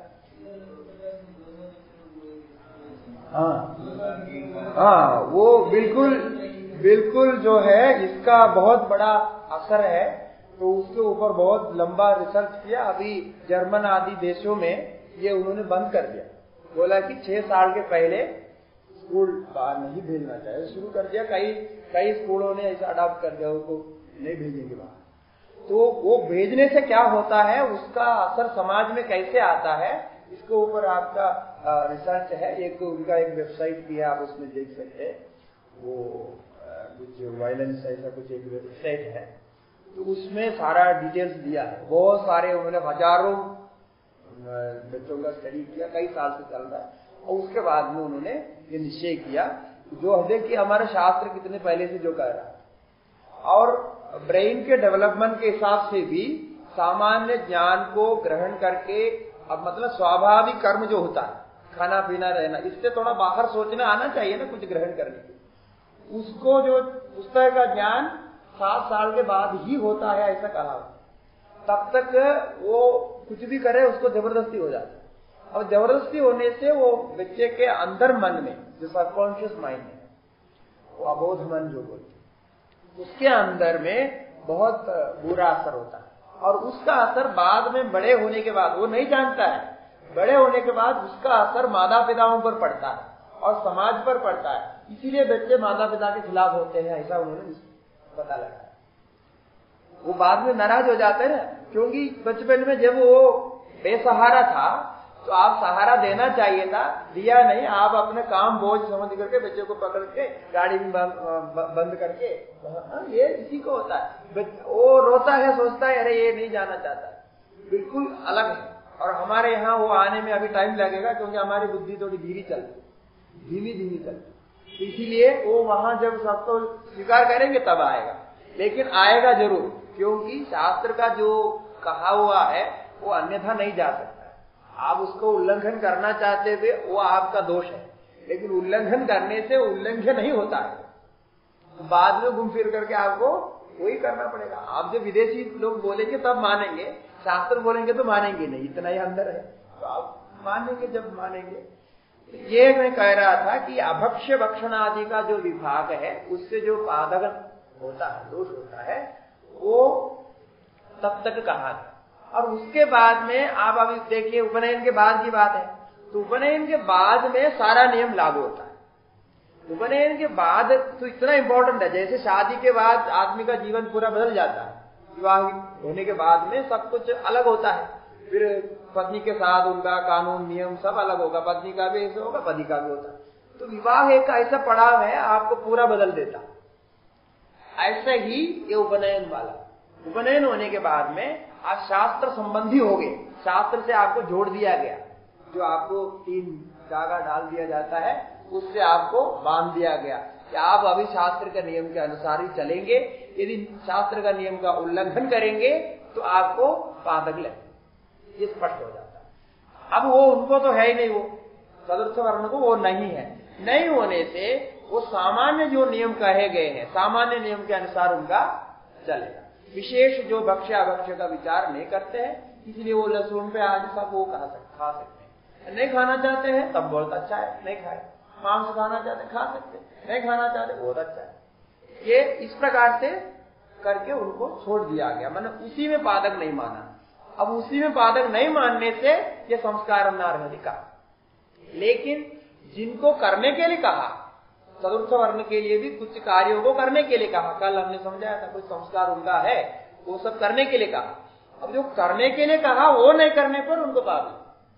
हाँ हाँ, वो बिल्कुल बिल्कुल जो है इसका बहुत बड़ा असर है। तो उसके ऊपर बहुत लंबा रिसर्च किया। अभी जर्मन आदि देशों में ये उन्होंने बंद कर दिया, बोला कि छह साल के पहले स्कूल बाहर नहीं भेजना चाहिए, शुरू कर दिया। कई कई स्कूलों ने ऐसा अडॉप्ट कर दिया, उनको नहीं भेजेंगे बाहर। तो वो भेजने से क्या होता है, उसका असर समाज में कैसे आता है, इसके ऊपर आपका रिसर्च है। एक उनका एक वेबसाइट भी है, आप उसमें देख सकते हैं। वो कुछ वायलेंस ऐसा कुछ एक वेबसाइट है, तो उसमें सारा डिटेल्स दिया है। बहुत सारे उन्होंने हजारों बच्चों का स्टडी किया, कई साल से चल रहा है। और उसके बाद में उन्होंने ये निश्चय किया जो देखिए हमारा शास्त्र कितने पहले से जो कह रहा है, और ब्रेन के डेवलपमेंट के हिसाब से भी सामान्य ज्ञान को ग्रहण करके, अब मतलब स्वाभाविक कर्म जो होता है, खाना पीना रहना, इससे थोड़ा बाहर सोचना आना चाहिए ना, कुछ ग्रहण करने के। उसको जो उस तरह का ज्ञान सात साल के बाद ही होता है ऐसा कहा। तब तक वो कुछ भी करे उसको जबरदस्ती हो जाता है। और जबरदस्ती होने से वो बच्चे के अंदर मन में जो सबकॉन्शियस माइंड है, वो अबोध मन जो बोलते, उसके अंदर में बहुत बुरा असर होता है। और उसका असर बाद में बड़े होने के बाद, वो नहीं जानता है, बड़े होने के बाद उसका असर माता पिताओं पर पड़ता है और समाज पर पड़ता है। इसीलिए बच्चे माता पिता के खिलाफ होते हैं, ऐसा उन्होंने पता लगा। वो बाद में नाराज हो जाते हैं ना, क्योंकि बचपन में जब वो बेसहारा था तो आप सहारा देना चाहिए था, दिया नहीं। आप अपने काम बोझ समझ करके बच्चे को पकड़ के गाड़ी में बंद करके, ये इसी को होता है। वो रोता है, सोचता है अरे ये नहीं जाना चाहता, बिल्कुल अलग है। और हमारे यहाँ वो आने में अभी टाइम लगेगा, क्योंकि हमारी बुद्धि थोड़ी धीरे चलती, धीमी धीमी चलती। इसीलिए वो वहां जब सबको स्वीकार करेंगे तब आएगा, लेकिन आएगा जरूर, क्योंकि शास्त्र का जो कहा हुआ है वो अन्यथा नहीं जा सकता। आप उसको उल्लंघन करना चाहते हुए वो आपका दोष है, लेकिन उल्लंघन करने से उल्लंघन नहीं होता है। तो बाद में घूम फिर करके आपको वही करना पड़ेगा। आप जब विदेशी लोग बोलेंगे तब मानेंगे, शास्त्र बोलेंगे तो मानेंगे नहीं, इतना ही अंदर है। तो आप मानेंगे जब मानेंगे। ये मैं कह रहा था कि अभक्ष्य भक्षण आदि का जो विभाग है, उससे जो पादक होता है, दोष होता है, वो तब तक कहा था। और उसके बाद में आप अभी देखिए, उपनयन के बाद की बात है, तो उपनयन के बाद में सारा नियम लागू होता है। उपनयन के बाद तो इतना इंपॉर्टेंट है, जैसे शादी के बाद आदमी का जीवन पूरा बदल जाता है, विवाह होने के बाद में सब कुछ अलग होता है। फिर पत्नी के साथ उनका कानून नियम सब अलग होगा, पत्नी का भी ऐसा होगा, पति का भी होता है। तो विवाह एक ऐसा पड़ाव है, आपको पूरा बदल देता। ऐसा ही ये उपनयन वाला, उपनयन होने के बाद में आप शास्त्र संबंधी हो गए, शास्त्र से आपको जोड़ दिया गया, जो आपको तीन धागा डाल दिया जाता है, उससे आपको बांध दिया गया कि आप अभी शास्त्र के नियम के अनुसार ही चलेंगे। यदि शास्त्र का नियम का उल्लंघन करेंगे तो आपको पादक लगे, ये स्पष्ट हो जाता है। अब वो उनको तो है ही नहीं, वो चतुर्थ वर्ण को वो नहीं है। नहीं होने से वो सामान्य जो नियम कहे गए हैं, सामान्य नियम के अनुसार उनका चलेगा। विशेष जो भक्ष्य अभक्ष्य का विचार नहीं करते हैं, इसलिए वो लहसुन पे आज सब वो खा सकते खा सकते हैं। नहीं खाना चाहते हैं तब बहुत अच्छा है, नहीं खाए। मांस खाना चाहते खा सकते, नहीं खाना चाहते बहुत अच्छा है। ये इस प्रकार से करके उनको छोड़ दिया गया, मतलब उसी में पादक नहीं माना। अब उसी में पादक नहीं मानने से ये संस्कार नारहति का। लेकिन जिनको करने के लिए कहा, चतुर्थ वर्ण के लिए भी कुछ कार्यों को करने के लिए कहा। कल हमने समझाया था, कुछ संस्कार उनका है, वो सब करने के लिए कहा। अब जो करने के लिए कहा वो नहीं करने पर उनको पाप।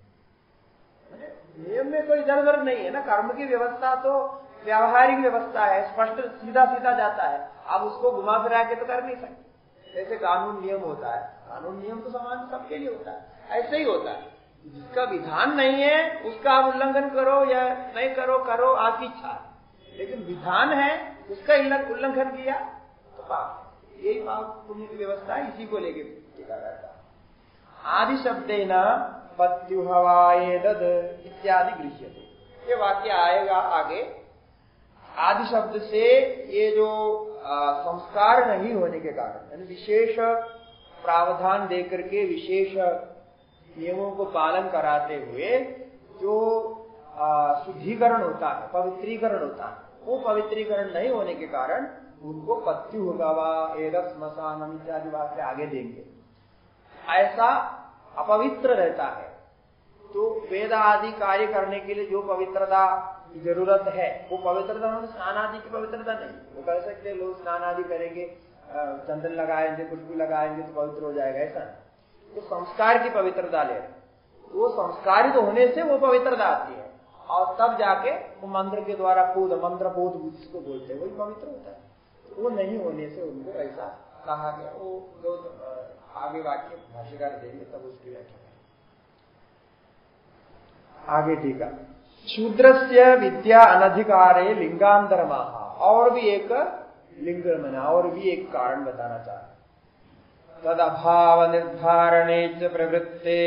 नियम में कोई इधर उधर नहीं है ना। कर्म की व्यवस्था तो व्यावहारिक व्यवस्था है, स्पष्ट सीधा सीधा जाता है। आप उसको घुमा फिरा के तो कर नहीं सकते। जैसे कानून नियम होता है, कानून नियम तो समान सबके लिए होता है, ऐसे ही होता है। जिसका विधान नहीं है उसका आप उल्लंघन करो या नहीं करो, करो आपकी इच्छा। लेकिन विधान है उसका उल्लंघन किया तो पाप। यही पाप पुण्य की व्यवस्था है, इसी को लेके देखा जाता है। आदि शब्दे न पत्युहवाएदद इत्यादि गृह्यते। ये वाक्य आएगा आगे। आदि शब्द से ये जो आ, संस्कार नहीं होने के कारण, यानी विशेष प्रावधान देकर के विशेष नियमों को पालन कराते हुए जो शुद्धिकरण होता है, पवित्रीकरण होता है, वो पवित्रीकरण नहीं होने के कारण उनको पत्यु होगा वा एदक स्मशानम इत्यादि वाक्य आगे देंगे। ऐसा अपवित्र रहता है। तो वेद आदि कार्य करने के लिए जो पवित्रता की जरूरत है वो पवित्रता मतलब स्नान आदि की पवित्रता नहीं। वो कह सकते लोग स्नान आदि करेंगे, चंदन लगाएंगे, खुशबू लगाएंगे तो पवित्र हो जाएगा, ऐसा नहीं। तो संस्कार की पवित्रता ले रहे, वो संस्कारित तो होने से वो पवित्रता आती है और तब जाके वो मंत्र के द्वारा पूद मंत्र बोध जिसको बोलते हैं वही पवित्र होता है। वो नहीं होने से उनको ऐसा कहा गया। वो जो आगे वाक्य भाष्यकार देंगे तब उसकी व्याख्या आगे। ठीक है। शूद्रस्य विद्या अनधिकारे लिंगांतर महा। और भी एक लिंग मना और भी एक कारण बताना चाहते। तद अभाव निर्धारणे च प्रवृत्ते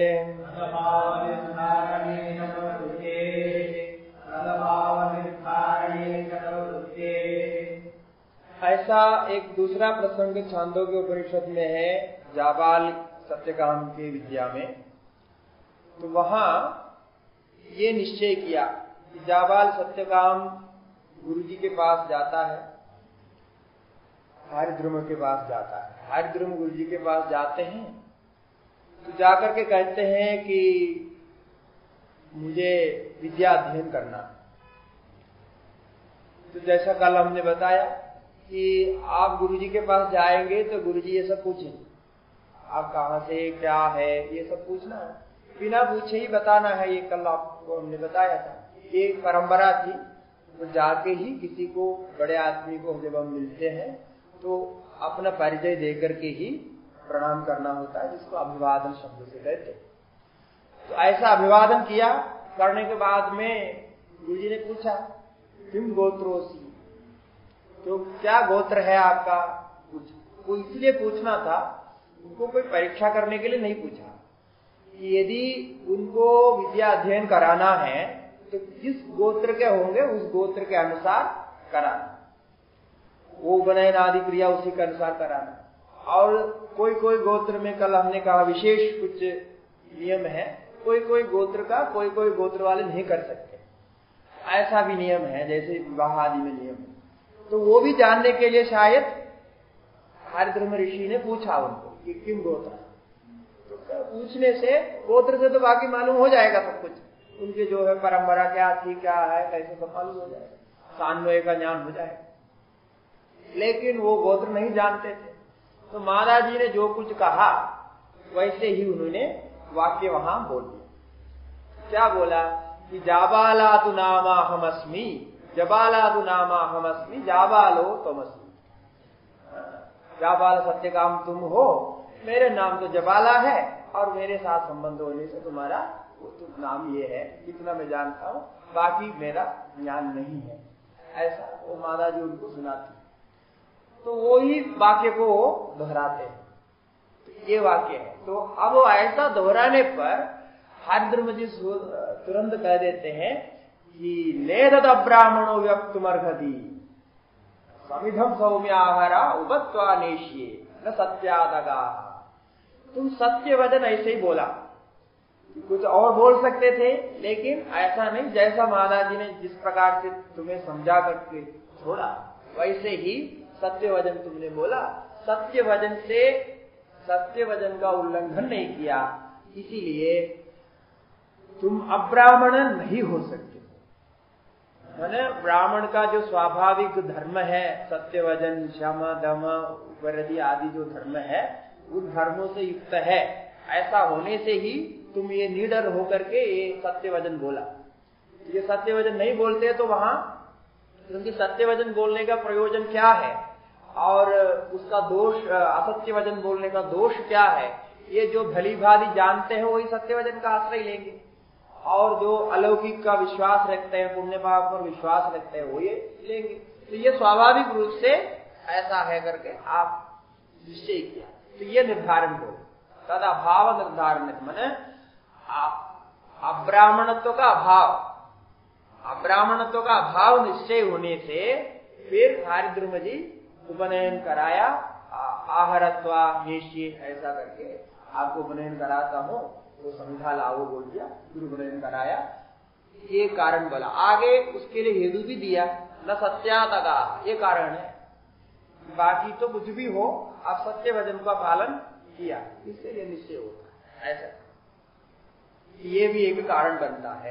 ऐसा एक दूसरा प्रसंग छांदोग्य उपनिषद में है, जाबाल सत्यकाम की विद्या में। तो वहां ये निश्चय किया कि जाबाल सत्यकाम गुरु जी के पास जाता है, हरिद्रुम के पास जाता है। हरिद्रुम गुरु जी के पास जाते हैं तो जाकर के कहते हैं कि मुझे विद्या अध्ययन करना। तो जैसा कल हमने बताया कि आप गुरु जी के पास जाएंगे तो गुरु जी ये सब पूछेंगे, आप कहाँ से, क्या है, ये सब पूछना है, बिना पूछे ही बताना है। ये कल आपको हमने बताया था, ये परंपरा थी। तो जाके ही किसी को, बड़े आदमी को जब हम मिलते हैं तो अपना परिचय देकर के ही प्रणाम करना होता है, जिसको अभिवादन शब्द से कहते हैं। तो ऐसा अभिवादन किया। करने के बाद में गुरु जी ने पूछा किम गोत्रोसी, तो क्या गोत्र है आपका। कुछ वो इसलिए पूछना था, उनको कोई परीक्षा करने के लिए नहीं पूछा। यदि उनको विद्या अध्ययन कराना है तो जिस गोत्र के होंगे उस गोत्र के अनुसार कराना, वो उपनयन आदि क्रिया उसी के अनुसार कराना। और कोई कोई गोत्र में कल हमने कहा विशेष कुछ नियम है, कोई कोई गोत्र का कोई कोई गोत्र वाले नहीं कर सकते, ऐसा भी नियम है, जैसे विवाह आदि में नियम है। तो वो भी जानने के लिए शायद हरिद्रुम ऋषि ने पूछा उनको कि किम गोत्र। तो पूछने से गोत्र से तो बाकी मालूम हो जाएगा सब कुछ, उनके जो है परंपरा क्या थी, क्या है, कैसे सब मालूम हो जाएगा, सान्वय का ज्ञान हो जाएगा। लेकिन वो गोत्र नहीं जानते थे। तो महाराज जी ने जो कुछ कहा वैसे ही उन्होंने वाक्य वहां बोल दिया। क्या बोला कि जाबालातु नामा हमस्मि, जबालातु नामा हमस्मि, जाबालो तुमस्मि। जाबाल सत्यकाम तुम हो, मेरे नाम तो जबाला है और मेरे साथ संबंध होने से तुम्हारा वो तो नाम ये है, इतना मैं जानता हूं, बाकी मेरा ज्ञान नहीं है। ऐसा वो महाराज जी उनको सुनाती। तो वो ही वाक्य को दोहराते हैं। तो ये वाक्य है। तो अब ऐसा दोहराने पर हरिद्रुम जी तुरंत कह देते हैं कि नेदद ब्राह्मणो व्यक्तुमर्हति समिधम सौम्याहरा उपत्वा नेष्ये न सत्यादगा। तुम सत्य वचन ऐसे ही बोला, कुछ और बोल सकते थे लेकिन ऐसा नहीं, जैसा महाराज जी ने जिस प्रकार से तुम्हें समझा करके छोड़ा वैसे ही सत्य वचन तुमने बोला। सत्य वचन से सत्य वचन का उल्लंघन नहीं किया, इसीलिए तुम अब्राह्मण नहीं हो सकते। मैंने ब्राह्मण का जो स्वाभाविक धर्म है, सत्य वचन, क्षम, दम, उपरति आदि जो धर्म है, उन धर्मों से युक्त है। ऐसा होने से ही तुम ये निडर होकर के ये सत्य वचन बोला। ये सत्य वचन नहीं बोलते तो वहां, क्योंकि सत्य वचन बोलने का प्रयोजन क्या है और उसका दोष, असत्य वचन बोलने का दोष क्या है, ये जो भली भांति जानते हैं वही सत्य वचन का आश्रय लेंगे, और जो अलौकिक का विश्वास रखते हैं, पुण्य पाप पर विश्वास रखते हैं, वो ये लेंगे। तो ये स्वाभाविक रूप से ऐसा है करके आप निश्चय किया, तो ये निर्धारण हो। तद अभाव निर्धारण मैंने अब्राह्मणत्व का अभाव, अब्राह्मणत्व का अभाव निश्चय होने से फिर हरिद्रुम जी उपनयन कराया। आहरत्वा निश्चय ऐसा करके आपको उपनयन कराता हूं, वो संध्या लाओ बोल दिया, फिर उपनयन कराया। ये कारण बोला, आगे उसके लिए हेतु भी दिया, न सत्यातगा, ये कारण है। बाकी तो कुछ भी हो, आप सत्य वचन का पालन किया, इससे ये निश्चय होता है। ऐसा ये भी एक कारण बनता है।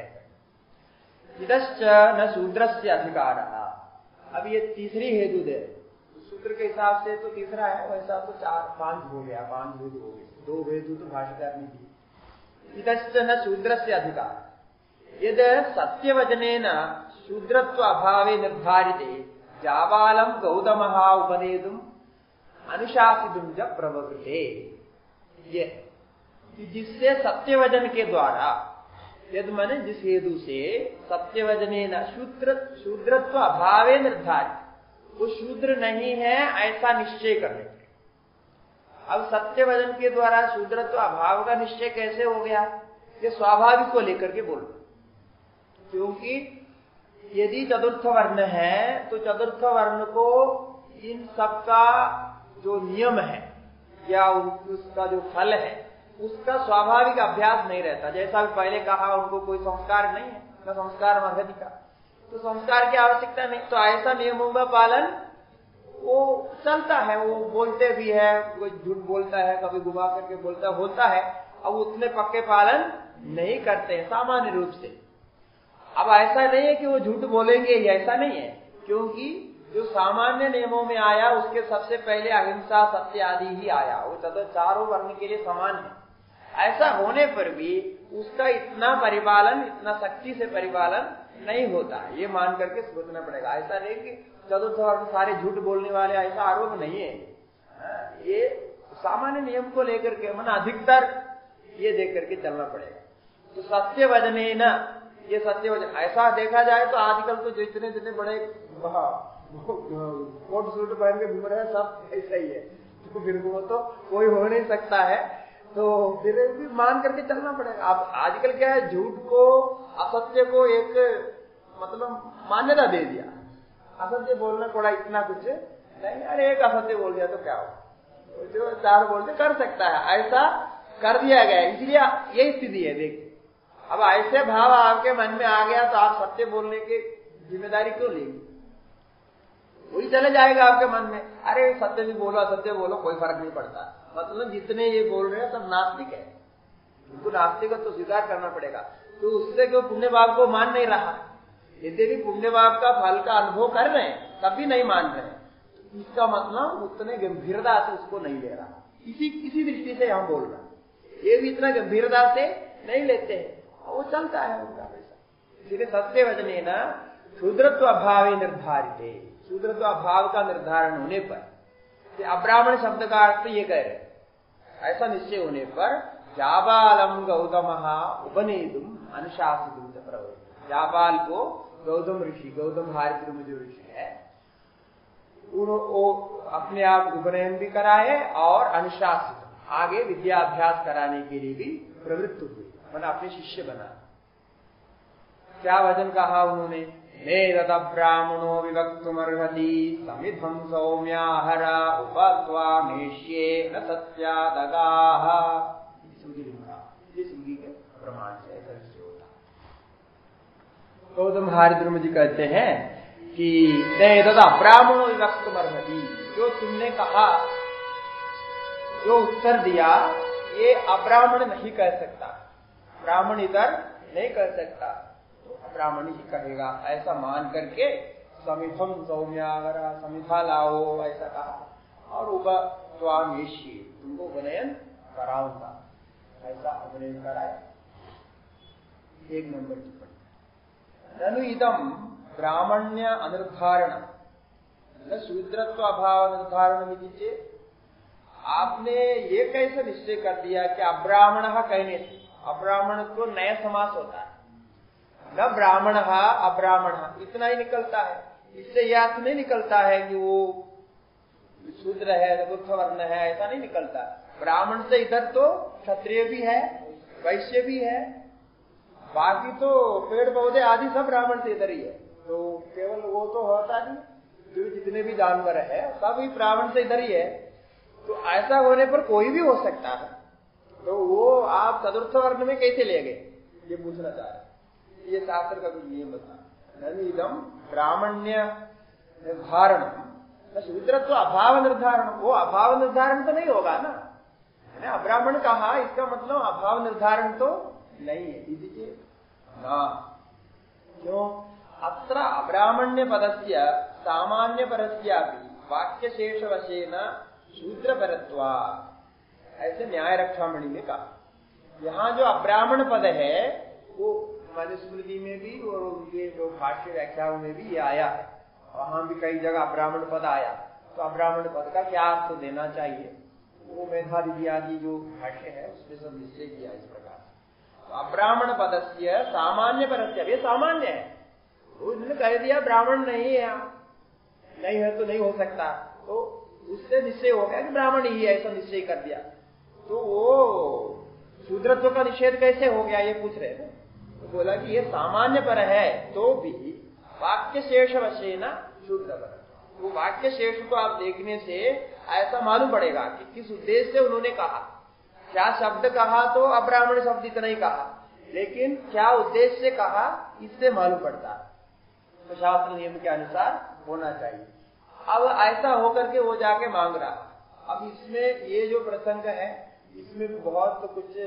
इदश्च न शूद्रस्य अधिकार। अब ये तीसरी हेतु दे, सूत्र के हिसाब से तो तीसरा है, वैसा तो चार पांच हो गया, पांच हेतु हो गए, दो हेतु तो भाष्यकार ने दी। इदश्च न शूद्रस्य अधिकार यद सत्यवचनेन शूद्रत्व अभावे निर्धारिते जाबालं गौतमः उपनेतुम् अनुशासितुं च प्रवृत्ते। ये जिससे सत्यवचन के द्वारा, यदि माने जिस हेतु से सत्यवचनेन शूद्र शूद्रत्व अभावे निर्धारित, वो शूद्र नहीं है ऐसा निश्चय करने के। अब सत्यवचन के द्वारा शूद्रत्व अभाव का निश्चय कैसे हो गया? ये स्वाभाविक को लेकर के बोल, क्योंकि यदि चतुर्थ वर्ण है तो चतुर्थ वर्ण को इन सबका जो नियम है या उसका जो फल है उसका स्वाभाविक अभ्यास नहीं रहता। जैसा भी पहले कहा, उनको कोई संस्कार नहीं है, न संस्कार मर्हति का, तो संस्कार की आवश्यकता नहीं। तो ऐसा नियमों का पालन वो चलता है, वो बोलते भी है, कोई झूठ बोलता है, कभी घुमा करके बोलता होता है, अब उतने पक्के पालन नहीं करते हैं सामान्य रूप से। अब ऐसा नहीं है कि वो झूठ बोलेंगे, ऐसा नहीं है, क्योंकि जो सामान्य नियमों में आया उसके सबसे पहले अहिंसा, सत्य आदि ही आया, वो चतुर चारों वर्ण के लिए समान है। ऐसा होने पर भी उसका इतना परिपालन, इतना सख्ती से परिपालन नहीं होता, ये मान करके सोचना पड़ेगा। ऐसा नहीं कि चतुर्थ वर्ण सारे झूठ बोलने वाले, ऐसा आरोप नहीं है। ये सामान्य नियम को लेकर के, मन अधिकतर ये देख करके चलना पड़ेगा। तो सत्य वचने न, ये सत्य वचन ऐसा देखा जाए तो आजकल तो जितने जितने बड़े कोट सूट पहन के घूम रहे हैं सब ऐसा ही है, तो फिर वो तो कोई हो नहीं सकता है, तो फिर भी मान करके चलना पड़ेगा। अब आजकल क्या है, झूठ को, असत्य को एक मतलब मान्यता दे दिया, असत्य बोलना थोड़ा इतना कुछ नहीं, अरे एक असत्य बोल दिया तो क्या हो, जो चार बोलते कर सकता है, ऐसा कर दिया गया। इसलिए यही स्थिति है। देखिए, अब ऐसे भाव आपके मन में आ गया तो आप सत्य बोलने की जिम्मेदारी क्यों लेंगे? वही चले जाएगा आपके मन में, अरे सत्य भी बोलो, असत्य बोलो, कोई फर्क नहीं पड़ता। मतलब जितने ये बोल रहे हैं सब नास्तिक है, उनको नास्तिक तो स्वीकार करना पड़ेगा। तो उससे क्यों पुण्य भाव को मान नहीं रहा? यदि भी पुण्य भाव का फल का अनुभव कर रहे हैं तब भी नहीं मान रहे, इसका मतलब उतने गंभीरता से उसको नहीं ले रहा। इसी इसी दृष्टि से हम बोल रहे हैं, ये भी इतना गंभीरता से नहीं लेते हैं, वो चलता है उनका वैसा। इसलिए सत्य वचने न शूद्रत्व अभाव निर्धारित, शूद्रत्व अभाव का निर्धारण होने पर, अब्राह्मण शब्द का अर्थ ये कह रहे, ऐसा निश्चय होने पर जाबालम गौतमः उपनेतुम अनुशासितुं च प्रवृत्ते। जाबाल को गौतम ऋषि, गौतम हरिद्रुम जो ऋषि है, वो अपने आप उपनयन भी कराए और अनुशासित आगे विद्याभ्यास कराने के लिए भी प्रवृत्त हुए, मैंने अपने शिष्य बना। क्या वचन कहा उन्होंने? नेदत ब्राह्मणो विवक्तुमर्हति समिधं सौम्याहरा उपत्वा नेष्ये न सत्यादगाः। ये सुगी के प्रमाण से ऐसा निश्चय होता। गौतम हरिद्रुम जी कहते हैं कि नेदत ब्राह्मणो विवक्तुमर्हति, जो तुमने कहा, जो उत्तर दिया, ये अब्राह्मण नहीं कह सकता, ब्राह्मण इतर नहीं कह सकता। तो अब्राह्मण ही कहेगा, ऐसा मान करके समिथम सौम्यागरा, समिथा लाओ ऐसा कहा और उपत्वामेशी, तुमको उपनयन कराऊंगा, ऐसा उपनयन कराया। एक नंबर टिप्पणी, ननु इदम ब्राह्मण्य अनिर्धारण न शूद्रत्व अभाव निर्धारण विधि, आपने ये कैसे निश्चय कर दिया कि अब्राह्मण कहने से, अब्राह्मण को नया समास होता है, न ब्राह्मण अब्राह्मण इतना ही निकलता है, इससे यह अर्थ नहीं निकलता है कि वो शूद्र है, चतुर्थ वर्ण है, ऐसा नहीं निकलता। ब्राह्मण से इधर तो क्षत्रिय भी है, वैश्य भी है, बाकी तो पेड़ पौधे आदि सब ब्राह्मण से इधर ही है, तो केवल वो तो होता नहीं, तो जितने भी जानवर है सभी ब्राह्मण से इधर ही है। तो ऐसा होने पर कोई भी हो सकता है, तो वो आप चतुर्थ वर्ण में कैसे ले गए, ये पूछना चाह रहे। ये शास्त्र का कुछ नियम बता, ननीदम ब्राह्मण्य निर्धारण शूद्रत्व अभाव निर्धारण, वो अभाव निर्धारण तो नहीं होगा ना, अब्राह्मण कहा इसका मतलब अभाव निर्धारण तो नहीं है, इसलिए ना क्यों अत्र अब्राह्मण्य पदस्य सामान्य परस्यापि वाक्य शेष वशेन शूद्र परत्वा, ऐसे न्याय रक्षामणि में कहा। यहाँ जो अब्राह्मण पद है वो मनुस्मृति में भी और उनके जो भाष्य व्याख्याओं में भी ये आया है, वहां भी कई जगह अब्राह्मण पद आया, तो अब्राह्मण पद का क्या अर्थ देना चाहिए, वो मेधादि आदि जो भाष्य है उसमें सब निश्चय किया इस प्रकार। तो अब्राह्मण पदस्य सामान्य परस्य, ये सामान्य है, उसने कह दिया ब्राह्मण नहीं है, नहीं है तो नहीं हो सकता, तो उससे निश्चय हो गया कि ब्राह्मण ही है, ऐसा निश्चय कर दिया। तो वो शूद्रत्व का निषेध कैसे हो गया ये पूछ रहे हैं। तो बोला कि ये सामान्य पर है तो भी वाक्य शेष वशेन शूद्र पर, वो वाक्य शेष को आप देखने से ऐसा मालूम पड़ेगा कि किस उद्देश्य से उन्होंने कहा, क्या शब्द कहा तो अब्राह्मण शब्द इतना ही कहा, लेकिन क्या उद्देश्य से कहा इससे मालूम पड़ता है, तो शास्त्र नियम के अनुसार होना चाहिए। अब ऐसा होकर के वो जाके मांग रहा, अब इसमें ये जो प्रसंग है इसमें बहुत तो कुछ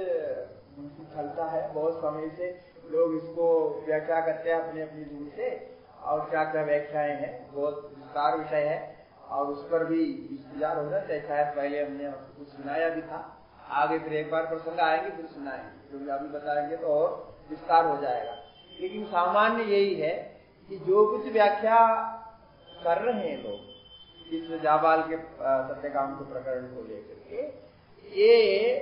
चलता है, बहुत समय से लोग इसको व्याख्या करते हैं अपने अपनी दूर से, और क्या क्या व्याख्याएं हैं, बहुत विस्तार विषय है और उस पर भी विचार होना चाहिए। शायद पहले हमने कुछ सुनाया भी था, आगे फिर एक बार प्रसंग आएंगे फिर सुनाएंगे, क्योंकि अभी बताएंगे तो और विस्तार हो जाएगा। लेकिन सामान्य यही है कि जो कुछ व्याख्या कर रहे हैं लोग इस जाबाल के सत्यकाम के प्रकरण को लेकर के, ये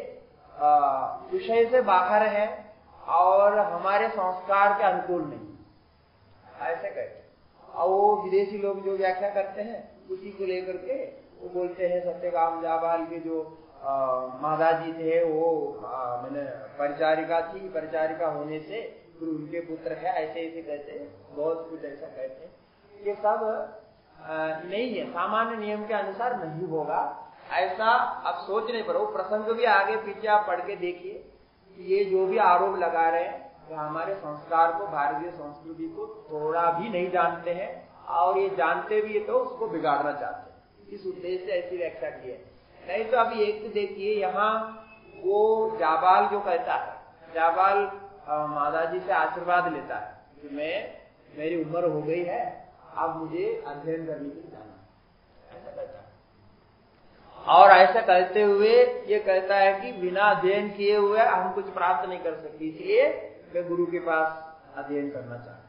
विषय से बाहर है और हमारे संस्कार के अनुकूल नहीं, ऐसे कहते। और वो विदेशी लोग जो व्याख्या करते हैं उसी को लेकर के वो बोलते हैं सत्यकाम जाबाल के जो माता जी थे वो मैंने परिचारिका थी, परिचारिका होने से फिर उनके पुत्र है, ऐसे ऐसे कहते हैं, बहुत कुछ ऐसा कहते हैं। ये सब नहीं है, सामान्य नियम के अनुसार नहीं होगा ऐसा। अब सोचने पर वो प्रसंग भी आगे पीछे आप पढ़ के देखिए कि ये जो भी आरोप लगा रहे हैं वो हमारे संस्कार को, भारतीय संस्कृति को थोड़ा भी नहीं जानते हैं, और ये जानते भी है तो उसको बिगाड़ना चाहते हैं, इस उद्देश्य से ऐसी व्याख्या की है। नहीं तो अभी एक तो देखिए यहाँ वो जाबाल जो कहता है, जाबाल माता जी से आशीर्वाद लेता है कि मैं मेरी उम्र हो गई है, अब मुझे अध्ययन करने के लिए जाना, ऐसा कहता है। और ऐसा कहते हुए ये कहता है कि बिना अध्ययन किए हुए हम कुछ प्राप्त नहीं कर सकते, इसलिए मैं गुरु के पास अध्ययन करना चाहता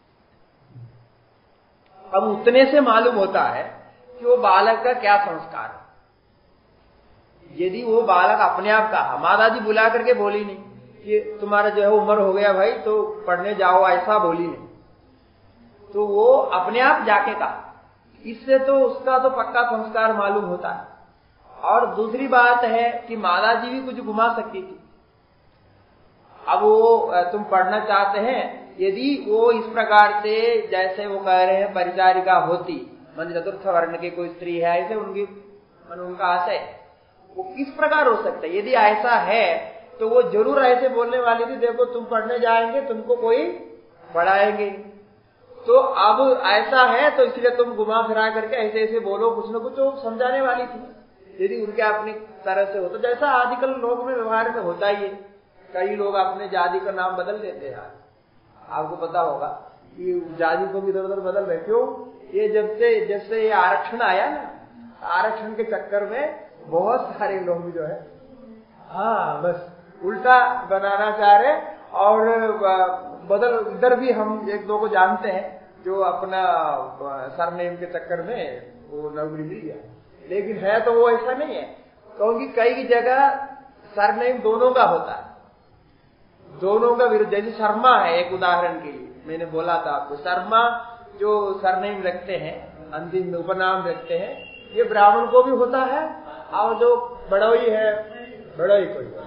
हूं। अब उतने से मालूम होता है कि वो बालक का क्या संस्कार है। यदि वो बालक अपने आप कहा, माता जी बुला करके बोली नहीं कि तुम्हारा जो है उम्र हो गया भाई तो पढ़ने जाओ, ऐसा बोली नहीं, तो वो अपने आप जाके कहा, इससे तो उसका तो पक्का संस्कार मालूम होता है। और दूसरी बात है कि माता जी भी कुछ घुमा सकती थी। अब वो तुम पढ़ना चाहते हैं, यदि वो इस प्रकार से जैसे वो कह रहे हैं परिचारिका होती, मन चतुर्थ वर्ण की कोई स्त्री है, ऐसे उनकी मन उनका आशय, वो किस प्रकार हो सकता है। यदि ऐसा है तो वो जरूर ऐसे बोलने वाली थी, देखो तुम पढ़ने जाएंगे तुमको कोई पढ़ाएंगे, तो अब ऐसा है तो इसलिए तुम घुमा फिरा करके ऐसे ऐसे बोलो, कुछ न कुछ तो समझाने वाली थी। यदि उनके अपनी तरह से हो तो जैसा आजकल लोग में व्यवहार में होता ही है, कई लोग अपने जाति का नाम बदल देते हैं, आपको पता होगा कि जाति को भी इधर उधर बदल रहे। क्यों? ये जब से जब से ये आरक्षण आया ना, आरक्षण के चक्कर में बहुत सारे लोग जो है हाँ बस उल्टा बनाना चाह रहे, और बदल इधर भी हम एक दो को जानते हैं जो अपना सरनेम के चक्कर में वो नौकरी मिल गया, लेकिन है तो वो ऐसा नहीं है, क्योंकि कई जगह सरनेम दोनों का होता है, दोनों का विरुद्ध। जैसे शर्मा है एक उदाहरण के लिए, मैंने बोला था आपको, शर्मा जो सरनेम रखते हैं, अंतिम में उपनाम रखते हैं, ये ब्राह्मण को भी होता है, और जो बड़ोई है, बड़ोई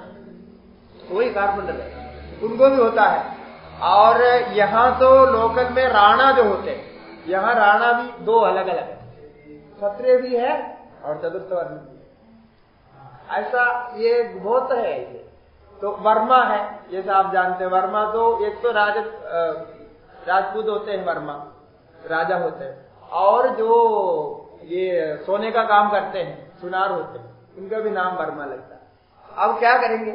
कोई वही कारपेंटर है, उनको भी होता है। और यहाँ तो लोकल में राणा जो होते हैं, यहाँ राणा भी दो अलग अलग है, क्षत्रिय भी है और चतुर्थ वर्ण भी है, ऐसा ये बहुत है। ये तो वर्मा है, जैसा आप जानते हैं, वर्मा तो एक तो राज राजपूत होते हैं, वर्मा राजा होते हैं, और जो ये सोने का काम करते हैं, सुनार होते हैं, उनका भी नाम वर्मा लगता है। अब क्या करेंगे?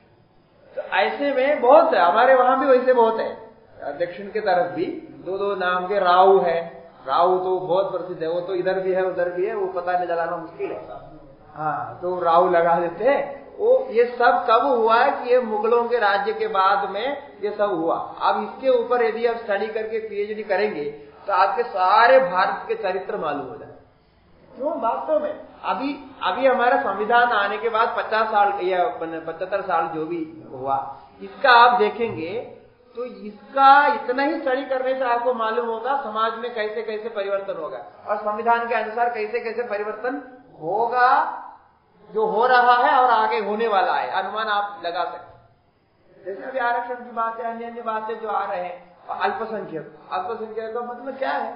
तो ऐसे में बहुत है, हमारे वहां भी वैसे बहुत है, दक्षिण की तरफ भी दो दो नाम के राव है, राव तो बहुत प्रसिद्ध है, वो तो इधर भी है उधर भी है, वो पता नहीं चलाना मुश्किल है। हाँ, तो राव लगा देते हैं। वो ये सब कब हुआ कि ये मुगलों के राज्य के बाद में ये सब हुआ। अब इसके ऊपर यदि आप स्टडी करके पीएचडी करेंगे तो आपके सारे भारत के चरित्र मालूम हो जाए। क्यों? वास्तव में अभी अभी हमारा संविधान आने के बाद पचास साल या पचहत्तर साल जो भी हुआ, इसका आप देखेंगे तो इसका इतना ही स्टडी करने से आपको मालूम होगा समाज में कैसे कैसे परिवर्तन होगा, और संविधान के अनुसार कैसे कैसे परिवर्तन होगा, जो हो रहा है और आगे होने वाला है, अनुमान आप लगा सकते। जैसे अभी आरक्षण की बातें, अन्य अन्य बातें जो आ रहे हैं, अल्पसंख्यक, अल्पसंख्यक का मतलब क्या है?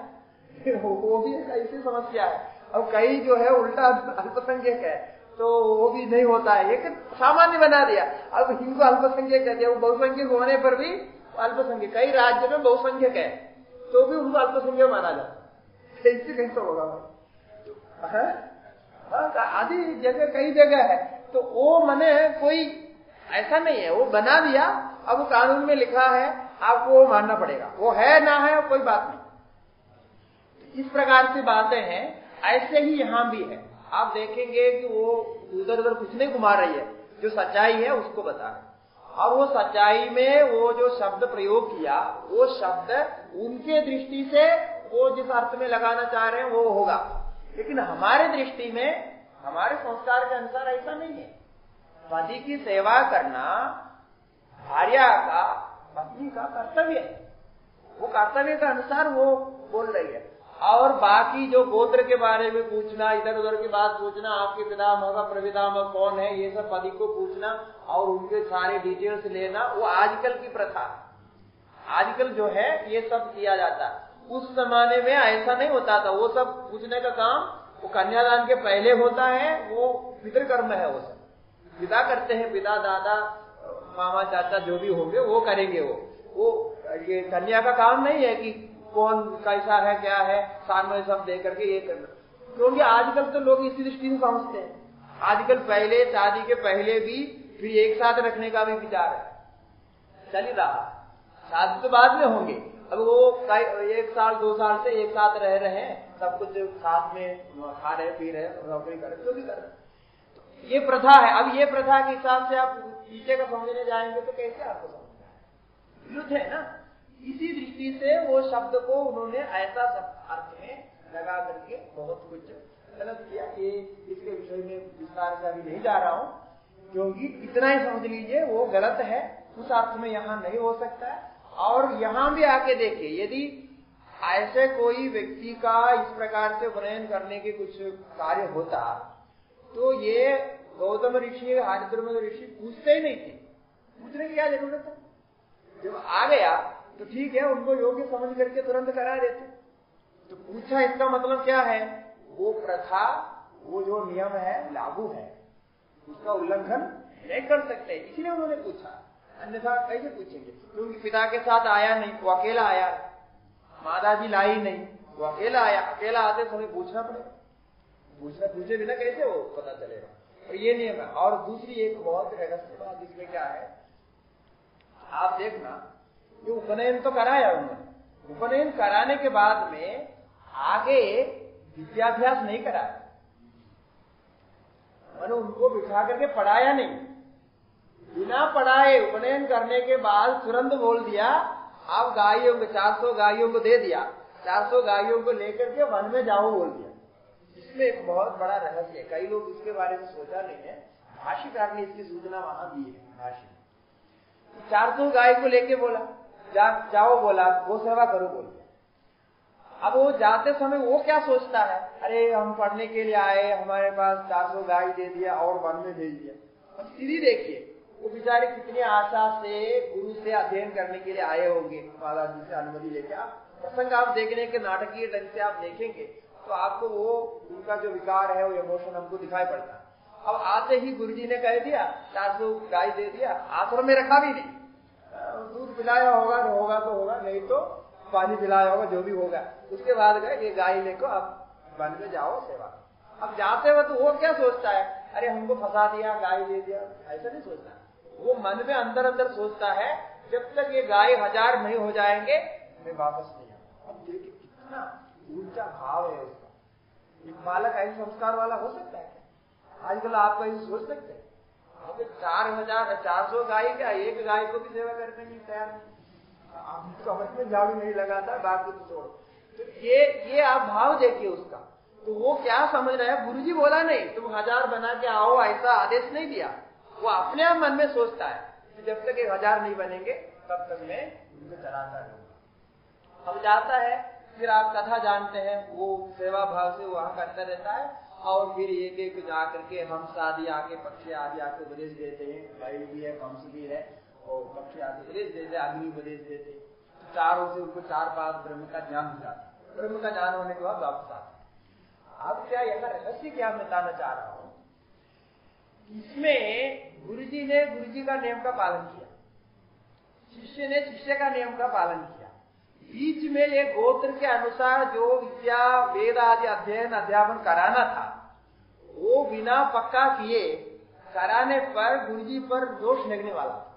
वो भी एक ऐसी समस्या है। अब कई जो है उल्टा अल्पसंख्यक है तो वो भी नहीं होता है, एक सामान्य बना दिया। अब इनको अल्पसंख्यक कहते हैं, वो बहुसंख्यक होने पर भी अल्पसंख्यक, कई राज्य में बहुसंख्यक है तो भी उनको अल्पसंख्यक माना जाता है। इससे कैसे होगा? आदि जगह कई जगह है, तो वो मने कोई ऐसा नहीं है, वो बना दिया, अब वो कानून में लिखा है, आपको वो मानना पड़ेगा, वो है ना है कोई बात नहीं। इस प्रकार से बातें हैं, ऐसे ही यहां भी है। आप देखेंगे कि वो उधर उधर कुछ नहीं घुमा रही है, जो सच्चाई है उसको बता रहे, और वो सच्चाई में वो जो शब्द प्रयोग किया, वो शब्द उनके दृष्टि से वो जिस अर्थ में लगाना चाह रहे हैं वो होगा, लेकिन हमारे दृष्टि में, हमारे संस्कार के अनुसार ऐसा नहीं है। पति की सेवा करना भार्या का, पत्नी का कर्तव्य है, वो कर्तव्य के अनुसार वो बोल रही है। और बाकी जो गोत्र के बारे में पूछना, इधर उधर की बात पूछना, आपके पितामह का प्रपितामह कौन है, ये सब पति को पूछना और उनके सारे डिटेल्स लेना, वो आजकल की प्रथा, आजकल जो है ये सब किया जाता है। उस जमाने में ऐसा नहीं होता था, वो सब पूछने का काम वो कन्यादान के पहले होता है, वो पितृकर्म है, वो सब पिता करते हैं, पिता दादा मामा चाचा जो भी होंगे वो करेंगे। वो वो ये कन्या का काम नहीं है कि कौन कैसा है क्या है सामने सब दे करके ये करना, क्योंकि आजकल तो लोग इसी दृष्टि से समझते हैं। आजकल पहले शादी के पहले भी फिर एक साथ रखने का भी विचार है, चल ही रहा, शादी तो बाद में होंगे। अब वो एक साल दो साल से एक साथ रह रहे हैं, सब कुछ साथ में खा रहे पी रहे, नौकरी कर रहे, जो भी कर रहे, ये प्रथा है। अब ये प्रथा के हिसाब से आप पीछे का समझने जाएंगे तो कैसे आपको समझना, विरुद्ध है ना। इसी दृष्टि से वो शब्द को उन्होंने ऐसा अर्थ में लगा करके बहुत कुछ गलत किया। ये इसके विषय में विस्तार से अभी नहीं जा रहा हूं, क्योंकि इतना ही समझ लीजिए वो गलत है, उस अर्थ में यहाँ नहीं हो सकता है। और यहाँ भी आके देखिए, यदि ऐसे कोई व्यक्ति का इस प्रकार से वर्णन करने के कुछ कार्य होता तो ये गौतम ऋषि, हार्द्रम ऋषि पूछते ही नहीं थे, पूछने की क्या जरूरत है। जब आ गया तो ठीक है, उनको योग्य समझ करके तुरंत करा देते। तो पूछा इसका मतलब क्या है, वो प्रथा, वो जो नियम है लागू है, उसका उल्लंघन नहीं कर सकते, इसलिए उन्होंने पूछा, अन्यथा कैसे पूछेंगे। क्योंकि पिता के साथ आया नहीं, वो अकेला आया, माता भी लाई नहीं, वो अकेला आया, अकेला आते तो हमें पूछना पड़ेगा, पूछना पूछे बिना कैसे वो पता चलेगा, और ये नियम है। और दूसरी एक बहुत रहस्य बात इसमें क्या है, आप देखना ये उपनयन तो कराया उन्होंने, उपनयन कराने के बाद में आगे विद्याभ्यास नहीं कराया, मैंने उनको बिठा करके पढ़ाया नहीं, बिना पढ़ाए उपनयन करने के बाद तुरंत बोल दिया आप गायों को चार सौ गायों को दे दिया, चार सौ गायों को लेकर के वन में जाओ बोल दिया। इसमें एक बहुत बड़ा रहस्य है, कई लोग इसके बारे में सोचा नहीं है, भाष्यकार ने इसकी सूचना वहां दी है। भाष्य चार सौ गाय को लेके बोला जा, जाओ बोला, वो सेवा करो बोल दिया। अब वो जाते समय वो क्या सोचता है, अरे हम पढ़ने के लिए आए, हमारे पास चार सौ गाय दे दिया और वन में भेज दिया। अब सीधी देखिए वो बेचारे कितनी आशा से गुरु से अध्ययन करने के लिए आए होंगे, महाराज जी से अनुमति लेके। आप प्रसंग आप देखने के नाटकीय ढंग से आप देखेंगे तो आपको वो उनका जो विकार है वो इमोशन हमको दिखाई पड़ता है। अब आते ही गुरुजी ने कह दिया चार सौ गाय दे दिया, आश्रम में रखा भी नहीं, दूध पिलाया होगा तो होगा तो होगा, नहीं तो पानी पिलाया होगा, जो भी होगा। उसके बाद गए ये गाय लेकर आप वन में जाओ सेवा। अब जाते वक्त वो क्या सोचता है, अरे हमको फंसा दिया, गाय दे दिया, ऐसा नहीं सोचता। वो मन में अंदर अंदर सोचता है जब तक ये गाय हजार नहीं हो जाएंगे मैं वापस नहीं आऊंगा। अब देखिए कितना ऊंचा भाव है उसका। एक बालक ऐसे संस्कार वाला हो सकता है क्या? आजकल आप ऐसे सोच सकते हैं? आप चार हजार चार सौ गाय का एक गाय को भी सेवा करने की तैयार नहीं, आप समझ में झाड़ू नहीं लगाता, बाकी तो छोड़ो। तो ये ये आप भाव देखिए उसका। तो वो क्या समझ रहा है, गुरुजी बोला नहीं तुम हजार बना के आओ, ऐसा आदेश नहीं दिया। वो अपने आप मन में सोचता है कि जब तक एक हजार नहीं बनेंगे तब तक मैं उनको चलाता रहूंगा। अब जाता है, फिर आप कथा जानते हैं, वो सेवा भाव से वहां करता रहता है और फिर एक एक जाकर के हंस आदि आके पक्षी आदि आके उपदेश देते हैं, बैल भी है, हंस भी है और पक्षी आदि उपदेश देते, अग्नि उपदेश देते। तो चारों से उनको चार पांच ब्रह्म का ज्ञान हो जाता है। ब्रह्म का ज्ञान होने के बाद वापस आता है। अब क्या यहाँ रहस्य क्या मैं बताना चाह रहा हूं, इसमें गुरुजी ने गुरुजी का नियम का पालन किया, शिष्य ने शिष्य का नियम का पालन किया। बीच में एक गोत्र के अनुसार जो विद्या वेद आदि अध्ययन अध्यापन कराना था वो बिना पक्का किए कराने पर गुरुजी पर दोष लगने वाला था,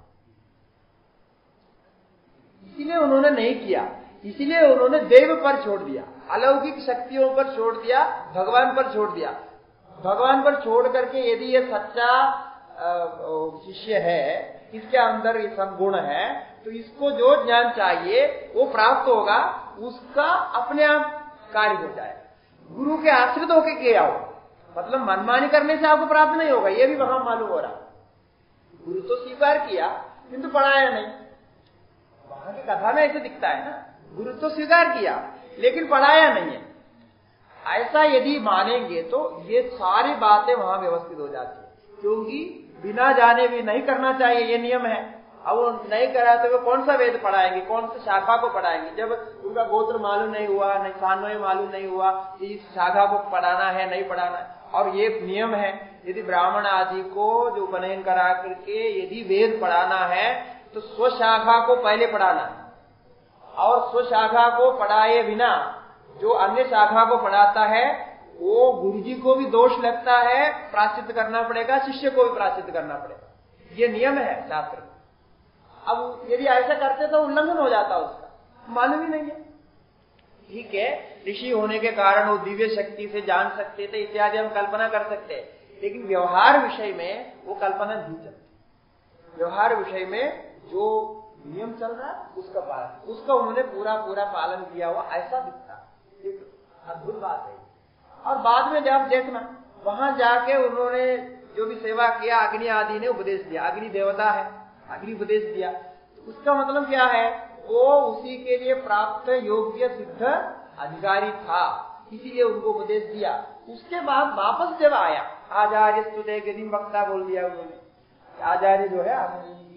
इसीलिए उन्होंने नहीं किया। इसीलिए उन्होंने देव पर छोड़ दिया, अलौकिक शक्तियों पर छोड़ दिया, भगवान पर छोड़ दिया। भगवान पर छोड़ करके यदि ये सच्चा शिष्य है, इसके अंदर ये सब गुण है, तो इसको जो ज्ञान चाहिए वो प्राप्त होगा, उसका अपने आप कार्य हो जाए। गुरु के आश्रित होकर किया हो, मतलब मनमानी करने से आपको प्राप्त नहीं होगा, ये भी वहां मालूम हो रहा। गुरु तो स्वीकार किया किंतु पढ़ाया नहीं, वहां की कथा में ऐसे दिखता है ना, गुरु तो स्वीकार किया लेकिन पढ़ाया नहीं है। ऐसा यदि मानेंगे तो ये सारी बातें वहां व्यवस्थित हो जाती है, क्योंकि बिना जाने भी नहीं करना चाहिए, ये नियम है। अब वो नहीं करा तो वो कौन सा वेद पढ़ाएंगे, कौन सी शाखा को पढ़ाएंगे, जब उनका गोत्र मालूम नहीं हुआ, नहीं सान्वय मालूम नहीं हुआ कि इस शाखा को पढ़ाना है नहीं पढ़ाना है। और ये नियम है, यदि ब्राह्मण आदि को जो उपनयन करा करके यदि वेद पढ़ाना है तो स्वशाखा को पहले पढ़ाना है, और स्वशाखा को पढ़ाए बिना जो अन्य शाखा को पढ़ाता है वो गुरुजी को भी दोष लगता है, प्रायश्चित करना पड़ेगा, शिष्य को भी प्रायश्चित करना पड़ेगा। ये नियम है शास्त्र। अब यदि ऐसा करते तो उल्लंघन हो जाता उसका, मालूम ही नहीं है। ठीक है, ऋषि होने के कारण वो दिव्य शक्ति से जान सकते थे इत्यादि हम कल्पना कर सकते हैं, लेकिन व्यवहार विषय में वो कल्पना नहीं चलती। व्यवहार विषय में जो नियम चल रहा है उसका पालन, उसका उन्होंने पूरा पूरा पालन किया हुआ ऐसा दिखता, एक अद्भुत बात है। और बाद में जब देखना वहां जाके उन्होंने जो भी सेवा किया, अग्नि आदि ने उपदेश दिया, अग्नि देवता है, अग्नि उपदेश दिया, उसका मतलब क्या है, वो उसी के लिए प्राप्त योग्य सिद्ध अधिकारी था, इसीलिए उनको उपदेश दिया। उसके बाद वापस जब आया, आचार्य स्तुते गदिम वक्ता बोल दिया उन्होंने। आचार्य जो है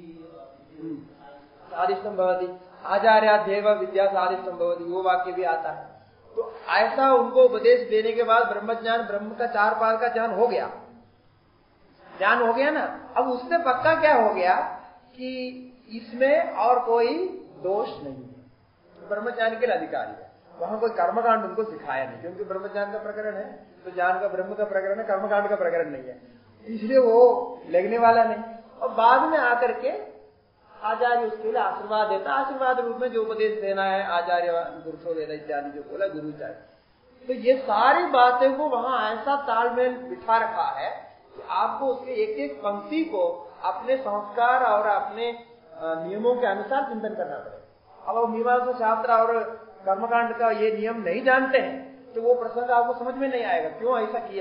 साधिष्ठम भवति, आचार्य देव विद्या साधिष्ठम भवति, वो वाक्य भी आता है। तो ऐसा उनको उपदेश देने के बाद ब्रह्मज्ञान, ब्रह्म का चार पाल का ज्ञान हो गया, ज्ञान हो गया ना। अब उससे पक्का क्या हो गया कि इसमें और कोई दोष नहीं है, ब्रह्मज्ञान के अधिकारी है। वहां कोई कर्मकांड उनको सिखाया नहीं, क्योंकि ब्रह्मज्ञान का प्रकरण है तो ज्ञान का ब्रह्म का प्रकरण है, कर्मकांड का प्रकरण नहीं है, इसलिए वो लगने वाला नहीं। और बाद में आकर के आचार्य उसके लिए आशीर्वाद देता, आशीर्वाद रूप में जो उपदेश देना है आचार्य गुरुसो वेद इत्यादि जो बोला गुरु चाहिए। तो ये सारी बातें को वहां ऐसा तालमेल बिठा रखा है कि आपको उसके एक एक पंक्ति को अपने संस्कार और अपने नियमों के अनुसार चिंतन करना पड़ेगा। अब वो मीमांसा शास्त्र और कर्मकांड का ये नियम नहीं जानते हैं तो वो प्रसंग आपको समझ में नहीं आएगा, क्यों ऐसा किया।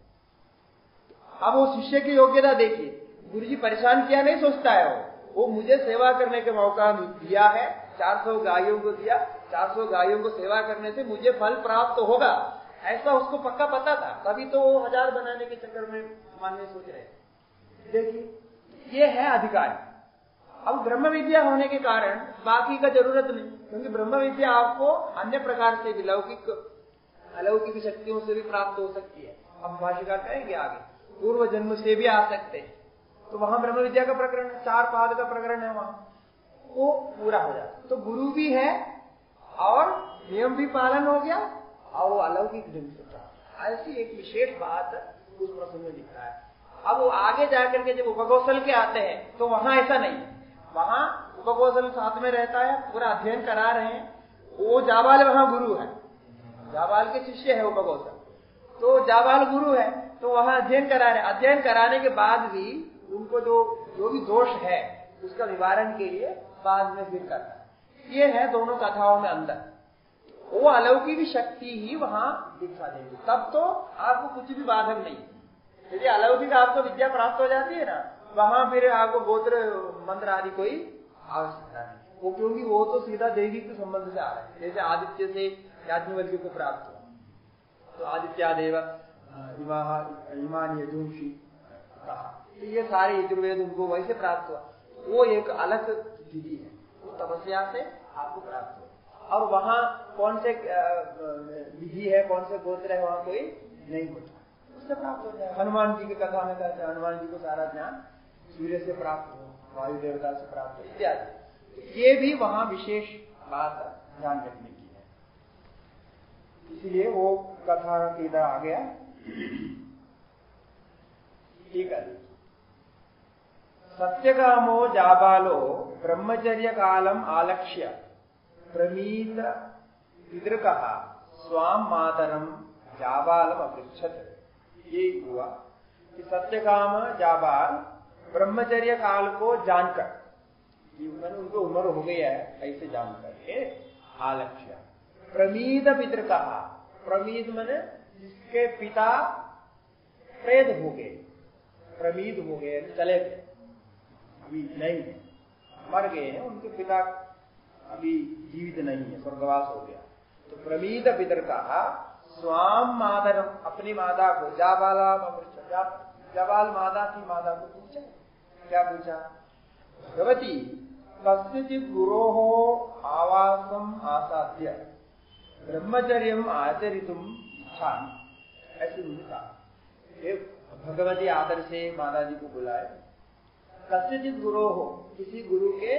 अब वो शिष्य की योग्यता देखिए, गुरुजी परेशान किया नहीं सोचता है वो वो मुझे सेवा करने का मौका दिया है, चार सौ गायों को दिया, चार सौ गायों को सेवा करने से मुझे फल प्राप्त तो होगा, ऐसा उसको पक्का पता था, तभी तो वो हजार बनाने के चक्कर में मानने सोच रहे। देखिए ये है अधिकारी। अब ब्रह्म विद्या होने के कारण बाकी का जरूरत नहीं, क्योंकि ब्रह्म विद्या आपको अन्य प्रकार से भी लौकिक अलौकिक शक्तियों से भी प्राप्त हो सकती है। हम भाष्यकार कहेंगे आगे, पूर्व जन्म से भी आ सकते हैं। तो वहां ब्रह्म विद्या का प्रकरण, चार पाद का प्रकरण है, वहां वो पूरा हो जाता। तो गुरु भी है और नियम भी पालन हो गया और वो अलौकिक ढंग से प्राप्त। ऐसी एक विशेष बात उस प्रसंग में दिख रहा है। अब वो आगे जाकर के जब उपकौशल के आते हैं तो वहां ऐसा नहीं, वहां उपकौशल साथ में रहता है, पूरा अध्ययन करा रहे हैं। वो जाबाल वहां गुरु है, जाबाल के शिष्य है उपकौशल, तो जाबाल गुरु है तो वहां अध्ययन करा रहे। अध्ययन कराने के बाद भी उनको जो जो भी दोष है उसका निवारण के लिए बाद में फिर करना है। ये है दोनों कथाओं में अंदर। वो अलौकिक शक्ति ही वहां दिखा देगी, तब तो आपको कुछ भी बाधक नहीं। यदि अलौकिक आपको विद्या प्राप्त हो जाती है ना, वहां फिर आपको गोत्र मंत्र आदि कोई आवश्यकता नहीं, वो क्योंकि वो तो सीधा देवी के संबंध से आ रहा है। जैसे आदित्य से याज्ञवल्क्य को प्राप्त हुआ तो आदित्यादेव इमान यजुंषी कहा, ये सारे यजुर्वेद उनको वैसे प्राप्त हुआ। वो एक अलग विधि है, वो तपस्या से आपको प्राप्त हुआ। और वहां कौन से विधि है, कौन से गोत्र है, वहां कोई नहीं होता, उससे प्राप्त हो जाए। हनुमान जी की कथा में कहते हैं हनुमान जी को सारा ज्ञान सूर्य से प्राप्त हुआ, वायु देवता से प्राप्त हुआ इत्यादि। ये भी वहां विशेष बात ध्यान रखने की है, इसलिए वो कथा सीधा आ गया। ठीक है। सत्यकामो जाबालो ब्रह्मचर्य कालम आलक्ष्य प्रमीत पितृकः स्वाम मातरम जाबालम अपृच्छत। ये हुआ कि सत्यकाम जाबाल ब्रह्मचर्य काल को जानकर, उनको उम्र हो गई है ऐसे जानकर के आलक्ष्य प्रमीत पितृकः, प्रमीत माने जिसके पिता प्रेत हो गए, प्रमीत हो गए, चले गए, अभी नहीं है, मर गए हैं, उनके पिता अभी जीवित नहीं है, स्वर्गवास हो गया। तो प्रमीत पितृकः स्वाम मातरम, अपनी माता को, जाबाला जाबाल माता की माता को पूछा। क्या पूछा? भगवती कस्यचित् गुरोः आवासम आसाद्य ब्रह्मचर्यम आचरितुम इच्छामि। ऐसे उन्होंने कहा। भगवती आदर से माता जी को बुलाए। कस्यचित् गुरोः, किसी गुरु के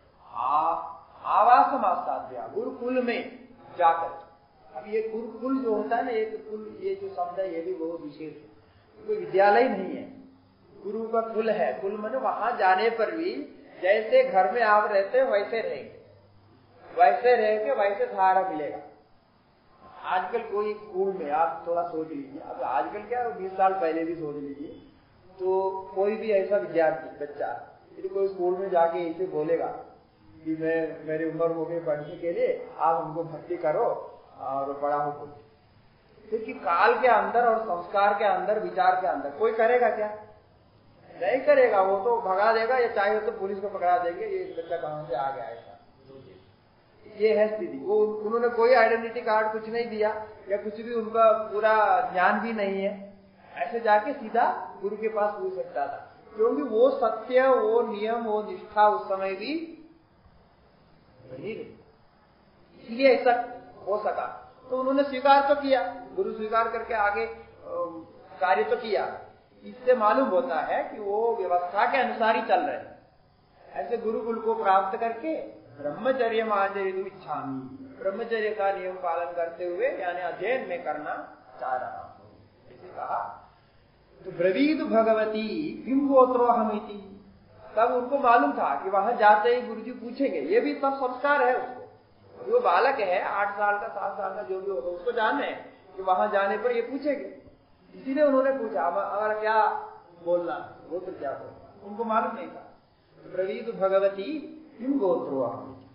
आवासम आसाद्य, गुरुकुल में जाकर। अब ये गुरुकुल जो होता है ना, एक कुल, ये जो शब्द है ये भी बहुत विशेष है, कोई विद्यालय नहीं है, गुरु का कुल है। कुल माने वहां जाने पर भी जैसे घर में आप रहते हैं वैसे रहेंगे, वैसे रह के वैसे सहारा मिलेगा। आजकल कोई स्कूल में आप थोड़ा सोच लीजिए, अब आजकल क्या बीस साल पहले भी सोच लीजिए, तो कोई भी ऐसा विद्यार्थी बच्चा यदि कोई स्कूल में जाके इसे बोलेगा कि मैं मेरी उम्र हो गई पढ़ने के लिए, आप हमको भर्ती करो और पढ़ाओ, क्योंकि काल के अंदर और संस्कार के अंदर, विचार के अंदर कोई करेगा क्या? नहीं करेगा, वो तो भगा देगा, या चाहे तो पुलिस को पकड़ा देंगे, ये बच्चा कहां से आ गया ऐसा। ये है स्थिति। वो उन्होंने कोई आइडेंटिटी कार्ड कुछ नहीं दिया, या कुछ भी उनका पूरा ज्ञान भी नहीं है, ऐसे जाके सीधा गुरु के पास पूछ सकता था, क्योंकि वो सत्य, वो नियम, वो निष्ठा उस समय भी नहीं रही, इसलिए ऐसा हो सका। तो उन्होंने स्वीकार तो किया, गुरु स्वीकार करके आगे कार्य तो किया। इससे मालूम होता है कि वो व्यवस्था के अनुसार ही चल रहे हैं। ऐसे गुरुकुल को प्राप्त करके ब्रह्मचर्य आचरितुम इच्छामि, ब्रह्मचर्य का नियम पालन करते हुए यानी अध्ययन में करना चाह रहा हूं, ऐसे कहा। तो ब्रवीतु भगवती किम गोत्रो अहमिति, तब उनको मालूम था कि वहां जाते ही गुरुजी पूछेंगे, ये भी सब संस्कार है उसको। जो बालक है आठ साल का सात साल का जो भी होगा उसको जानना है कि वहां जाने पर ये पूछेंगे, इसीलिए उन्होंने पूछा अगर क्या बोलना गोत्र क्या बोलना, उनको मालूम नहीं था। ब्रवीत भगवती किम गोत्रो,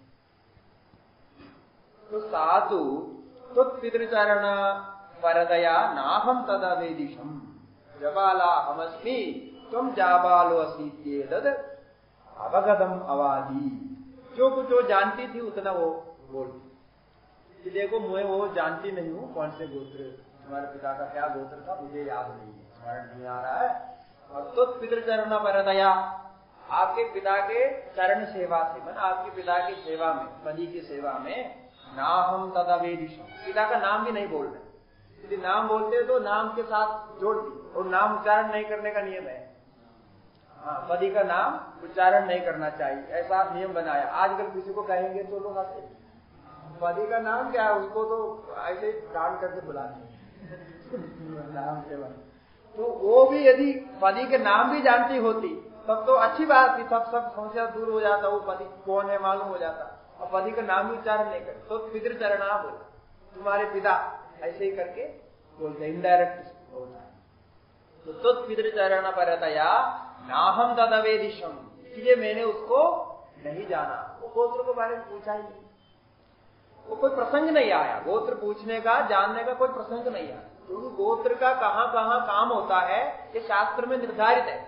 तो साधु तो पितृचरण वरदया नाहम तदा वेदिशम जबाला हमस्मी तुम जाबालो असीत्येतद अवगतम अवादी। जो कुछ जो जानती थी उतना वो बोलती कि देखो मैं वो जानती नहीं हूँ कौन से गोत्र, तुम्हारे पिता का क्या गोत्र था मुझे याद नहीं है, स्मरण नहीं आ रहा है। और तो पितृचरण वरदया, आपके पिता के चरण सेवा से, मन आपके पिता की सेवा में, पति की सेवा में, ना हम तदा वेदिशम, पिता का नाम भी नहीं बोल रहे। यदि नाम बोलते तो नाम के साथ जोड़ दी, और नाम उच्चारण नहीं करने का नियम है। हाँ, पति का नाम उच्चारण नहीं करना चाहिए, ऐसा नियम बनाया। आजकल किसी को कहेंगे तो लोग हंसते, पति का नाम क्या है, उसको तो ऐसे डांट करके बुलाते नाम से बना। तो वो भी यदि पति के नाम भी जानती होती तब तो अच्छी बात थी, सब सब समस्या दूर हो जाता, वो पति कौन है मालूम हो जाता। और पति का नाम भी उच्चारण नहीं करे तो पितृचरणा बोला, तुम्हारे पिता, ऐसे ही करके बोलते, इनडायरेक्ट होता है। तो तुत पितृचरण परतया नाहम तदवेदिशम, इसलिए मैंने उसको नहीं जाना। वो गोत्र के बारे में पूछा ही नहीं, वो कोई प्रसंग नहीं आया, गोत्र पूछने का जानने का कोई प्रसंग नहीं आया, क्योंकि गोत्र का कहाँ कहाँ काम होता है ये शास्त्र में निर्धारित है।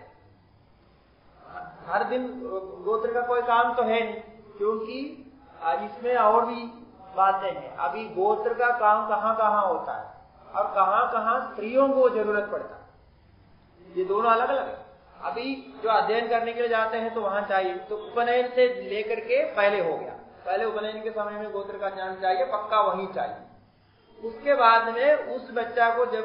हर दिन गोत्र का कोई काम तो है नहीं, क्योंकि इसमें और भी बातें हैं। अभी गोत्र का काम कहाँ कहाँ होता है और कहाँ कहाँ स्त्रियों को जरूरत पड़ता है, ये दोनों अलग अलग है। अभी जो अध्ययन करने के लिए जाते हैं तो वहां चाहिए, तो उपनयन से लेकर के पहले हो गया, पहले उपनयन के समय में गोत्र का ज्ञान चाहिए, पक्का वही चाहिए। उसके बाद में उस बच्चा को जब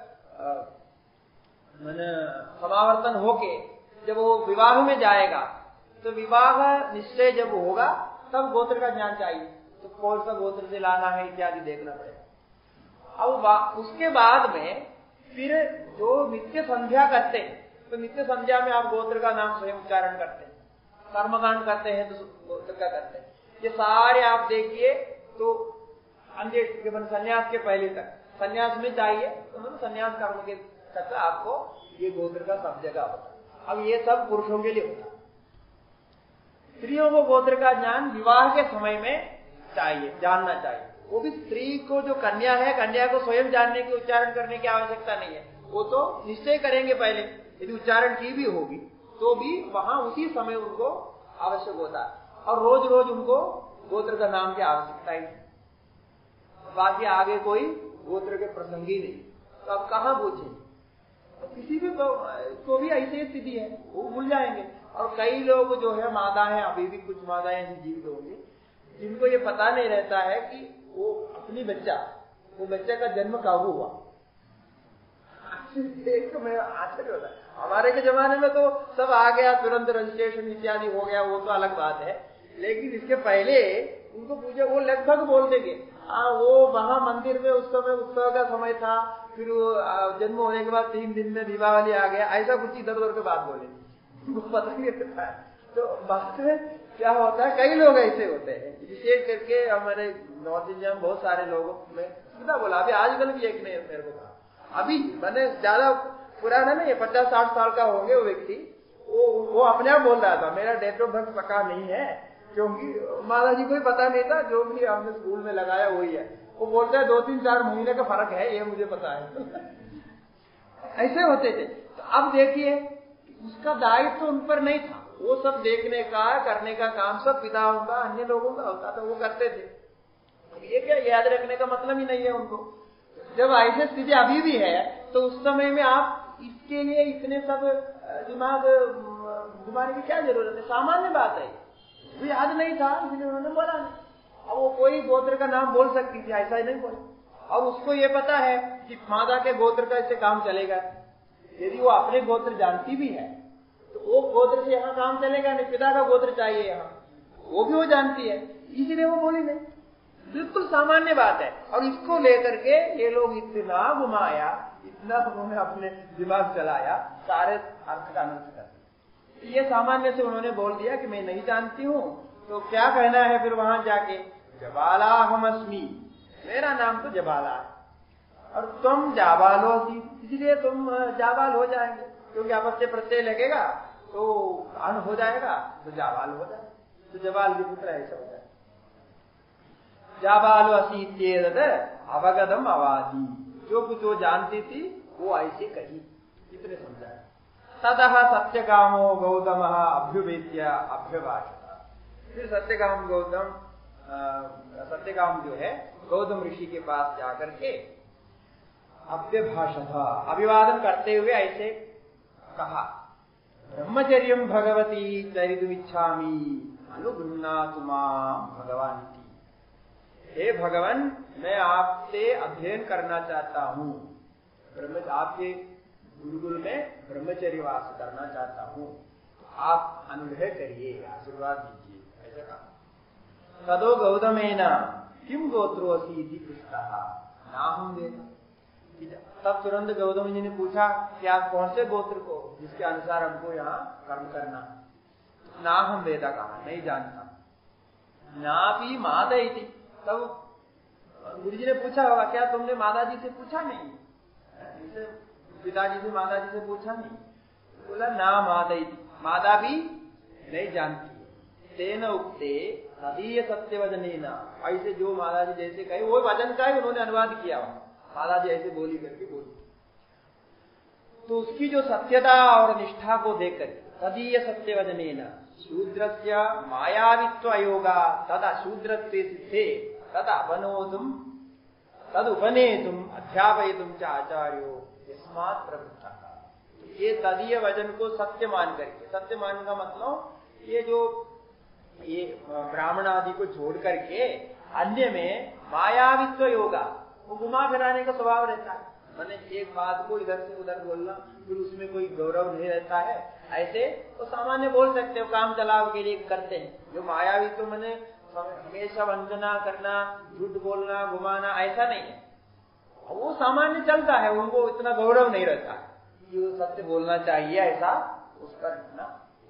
मैंने समावर्तन होके जब वो विवाह में जाएगा तो विवाह निश्चय जब होगा तब गोत्र का ज्ञान चाहिए, तो कौन सा गोत्र से लाना है इत्यादि देखना पड़ेगा। अब उसके बाद में फिर जो नित्य संध्या करते हैं तो नित्य संध्या में आप गोत्र का नाम स्वयं उच्चारण करते हैं, कर्मकांड करते हैं तो गोत्र का करते हैं। ये सारे आप देखिए तो अंधे संन्यास के पहले तक, संन्यास में चाहिए तो संन्यास कर्म के तक आपको ये गोत्र का सब जगह होता है। अब ये सब पुरुषों के लिए होता है, स्त्रियों को गोत्र का ज्ञान विवाह के समय में चाहिए, जानना चाहिए। वो भी स्त्री को जो कन्या है, कन्या को स्वयं जानने की, उच्चारण करने की आवश्यकता नहीं है, वो तो निश्चय करेंगे पहले, यदि उच्चारण की भी होगी तो भी वहां उसी समय उनको आवश्यक होता है, और रोज रोज उनको गोत्र का नाम की आवश्यकता ही नहीं। बाकी आगे कोई गोत्र के प्रसंग ही नहीं, तो अब कहाँ पूछे, किसी भी तो, तो भी ऐसी स्थिति है, वो भूल जाएंगे। और कई लोग जो है माता है, अभी भी कुछ माताएं ऐसी जीवित होंगी जिनको ये पता नहीं रहता है कि वो अपनी बच्चा, वो बच्चे का जन्म कब हुआ। देख तो मैं आश्चर्य होता है, हमारे के जमाने में तो सब आ गया, तुरंत रजिस्ट्रेशन इत्यादि हो गया, वो तो अलग बात है। लेकिन इसके पहले उनको पूछे, वो लगभग बोल देंगे हाँ वो वहां मंदिर में उस समय उत्सव का समय था, फिर जन्म होने के बाद तीन दिन में दीपावली आ गया, ऐसा कुछ इधर उधर के बात बोले, उनको पता नहीं रहता है। तो बात में क्या होता है, कई लोग ऐसे होते हैं, विशेष करके हमारे नॉर्थ इंडिया में बहुत सारे लोगों में सीधा बोला। अभी आजकल भी एक ने मेरे को कहा, अभी मैंने ज्यादा पुराना नहीं है, पचास साठ साल का होंगे वो व्यक्ति, वो वो अपने आप बोल रहा था मेरा डेट ऑफ बर्थ पक्का नहीं है, क्योंकि माता जी को ही पता नहीं था, जो भी हमने स्कूल में लगाया वही है। वो बोलता है दो तीन चार महीने का फर्क है, ये मुझे पता है। ऐसे होते थे। तो अब देखिए उसका दायित्व तो उन पर नहीं था, वो सब देखने का करने का काम सब पिताओं का, अन्य लोगों का होता था, वो करते थे। ये क्या याद रखने का मतलब ही नहीं है उनको। जब ऐसी स्थिति अभी भी है तो उस समय में आप इसके लिए इतने सब दिमाग घुमाने की क्या जरूरत है, सामान्य बात है। तो याद नहीं था इसलिए उन्होंने बोला नहीं। अब वो कोई गोत्र का नाम बोल सकती थी, ऐसा ही नहीं बोला। और उसको ये पता है कि माता के गोत्र का इससे काम चलेगा, यदि वो अपने गोत्र जानती भी है तो वो गोत्र से यहाँ काम चलेगा नहीं, पिता का गोत्र चाहिए यहाँ, वो भी वो जानती है, इसीलिए वो बोली नहीं। बिल्कुल सामान्य बात है। और इसको लेकर के ये लोग इतना घुमाया, इतना उन्होंने अपने दिमाग चलाया, सारे अर्थ का अनर्थ कर। ये सामान्य से उन्होंने बोल दिया कि मैं नहीं जानती हूँ, तो क्या कहना है फिर वहां जाके, जबाला हमस्मी, मेरा नाम तो जबाला है और तुम जाबालो, इसलिए तुम जाबाल हो जाएंगे, क्योंकि आपस से प्रत्यय लगेगा तो अन हो जाएगा तो जाबाल हो जाएगा, तो जबाल के पुत्र ऐसा हो जाएगा। जाबालो असीत्येतद अवगतम अवादी, जो कुछ वो जानती थी वो ऐसे कही, इतने समझाया। ततः सत्यकामो गौतम अभ्युवेद्य अभ्यभाषता, फिर सत्यकाम गौतम सत्यकाम जो है गौतम ऋषि के पास जाकर के अभ्यभाषता, अभिवादन करते हुए ऐसे कहा, ब्रह्मचर्यम भगवती चरितुमिच्छामि अनुगृह्णातु मां भगवान की, हे भगवान मैं आपसे अध्ययन करना चाहता हूँ, ब्रह्म आपके गुरुकुल में ब्रह्मचर्य वास करना चाहता हूँ, तो आप अनुग्रह करिए, आशीर्वाद दीजिए, ऐसा कहा। तदो गौतमेन किम गोत्रोऽसि इति पृष्टः नाहं वेद, तब तुरंत गौतम जी ने पूछा कि आप कौन से गोत्र को, जिसके अनुसार हमको यहाँ कर्म करना, नाहं वेद कहा, नहीं जानता। नापि माता इति, तब गुरु जी ने पूछा होगा क्या तुमने माता जी से पूछा नहीं, पिताजी से माता जी से पूछा नहीं, बोला ना माता इति, माता भी नहीं जानती। तेन उक्ते तदीय सत्य वचनेन, ऐसे जो माता जी जैसे कहे वो वचन का ही उन्होंने अनुवाद किया, माता जी ऐसे बोली करके बोली, तो उसकी जो सत्यता और निष्ठा को देखकर तदीय सत्य वचनेन शूद्रस्य मायावित्व अयोगा तदा शूद्रत्वे सिद्धे तद अपनोतुम तद उपनेतुम अध्यापयितुम च आचार्यो यस्मात् प्रवृत्तः, ये तदीय वचन को सत्य मान करके, सत्य मान का मतलब ये जो ये ब्राह्मण आदि को छोड़ करके अन्य में मायावित्व योगा, वो घुमा फिराने का स्वभाव रहता है, मैंने एक बात को इधर से उधर बोलना, फिर उसमें कोई गौरव नहीं रहता है, ऐसे तो सामान्य बोल सकते हो, काम चलाव के लिए करते हैं। जो मायावित्व मैंने हमेशा वंचना करना, झूठ बोलना, घुमाना, ऐसा नहीं है, वो सामान्य चलता है, उनको इतना गौरव नहीं रहता है, जो सत्य बोलना चाहिए ऐसा उसका इतना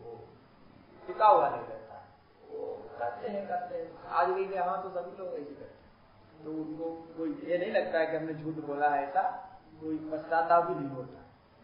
टिका हुआ नहीं रहता है, वो करते हैं करते हैं आज भी यहाँ तो सभी लोग ऐसे करते हैं, तो उनको कोई ये नहीं लगता है कि हमने झूठ बोला है, ऐसा कोई पश्चाताप भी नहीं होता।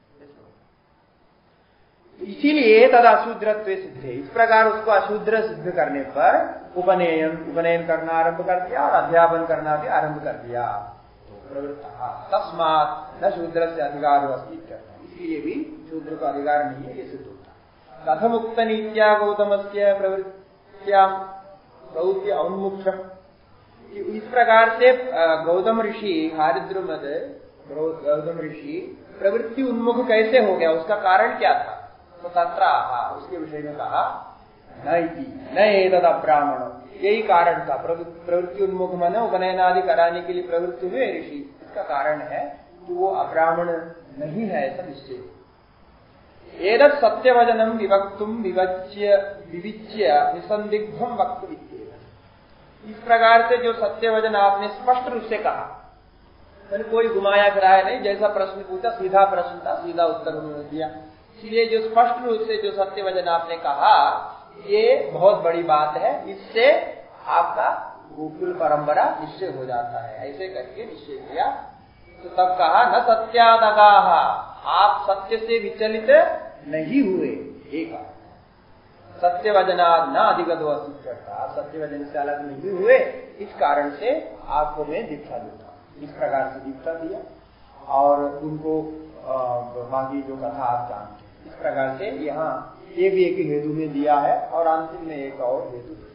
इसीलिए तद अशूद्रत्व सिद्ध, इस प्रकार उसको अशूद्र सिद्ध करने पर उपनयन उपनयन करना आरंभ कर दिया और अध्यापन करना भी आरंभ कर दिया। तस्मात् न शूद्र से अधिकार अस्तित्व, इसलिए भी शूद्र को अधिकार नहीं है, ये सिद्ध होता। कथम उक्त नीत्या गौतमस्य प्रवृत्त्या प्रवृत्ति उन्मुख्यम, इस प्रकार से गौतम ऋषि हारिद्रमद गौतम ऋषि प्रवृत्ति उन्मुख कैसे हो गया, उसका कारण क्या था, तो तत्र उसके विषय में कहा न एतद अब्राह्मण, यही कारण था, प्रवृत्ति उन्मुख मन उपनयन आदि कराने के लिए प्रवृत्ति हुए ऋषि, इसका कारण है कि वो अब्राह्मण नहीं है ऐसा निश्चय। एतत् सत्यवचनम विवक्तुम विवच्य विविच्य निसंदिग्धम वक्तुमित्येव, इस प्रकार से जो सत्यवचन आपने स्पष्ट रूप से कहा, मैंने कोई घुमाया फिराया नहीं, जैसा प्रश्न पूछा सीधा प्रश्न था, सीधा उत्तर उन्होंने दिया, इसलिए जो स्पष्ट रूप से जो सत्यवचन आपने कहा ये बहुत बड़ी बात है, इससे आपका गोकुल परंपरा निश्चय हो जाता है, ऐसे करके निश्चय किया। तो तब कहा न सत्यादगाह, आप सत्य से विचलित नहीं हुए, एक सत्यवचनाद न अधिगतो अस्ति करता, आप सत्यवचन से अलग नहीं हुए, इस कारण से आपको मैं दीक्षा दूंगा, इस प्रकार से दीक्षा दिया और उनको बाकी जो कथा आप जानते, इस प्रकार से यहाँ एक एक हेतु में दिया है और अंतिम में एक और हेतु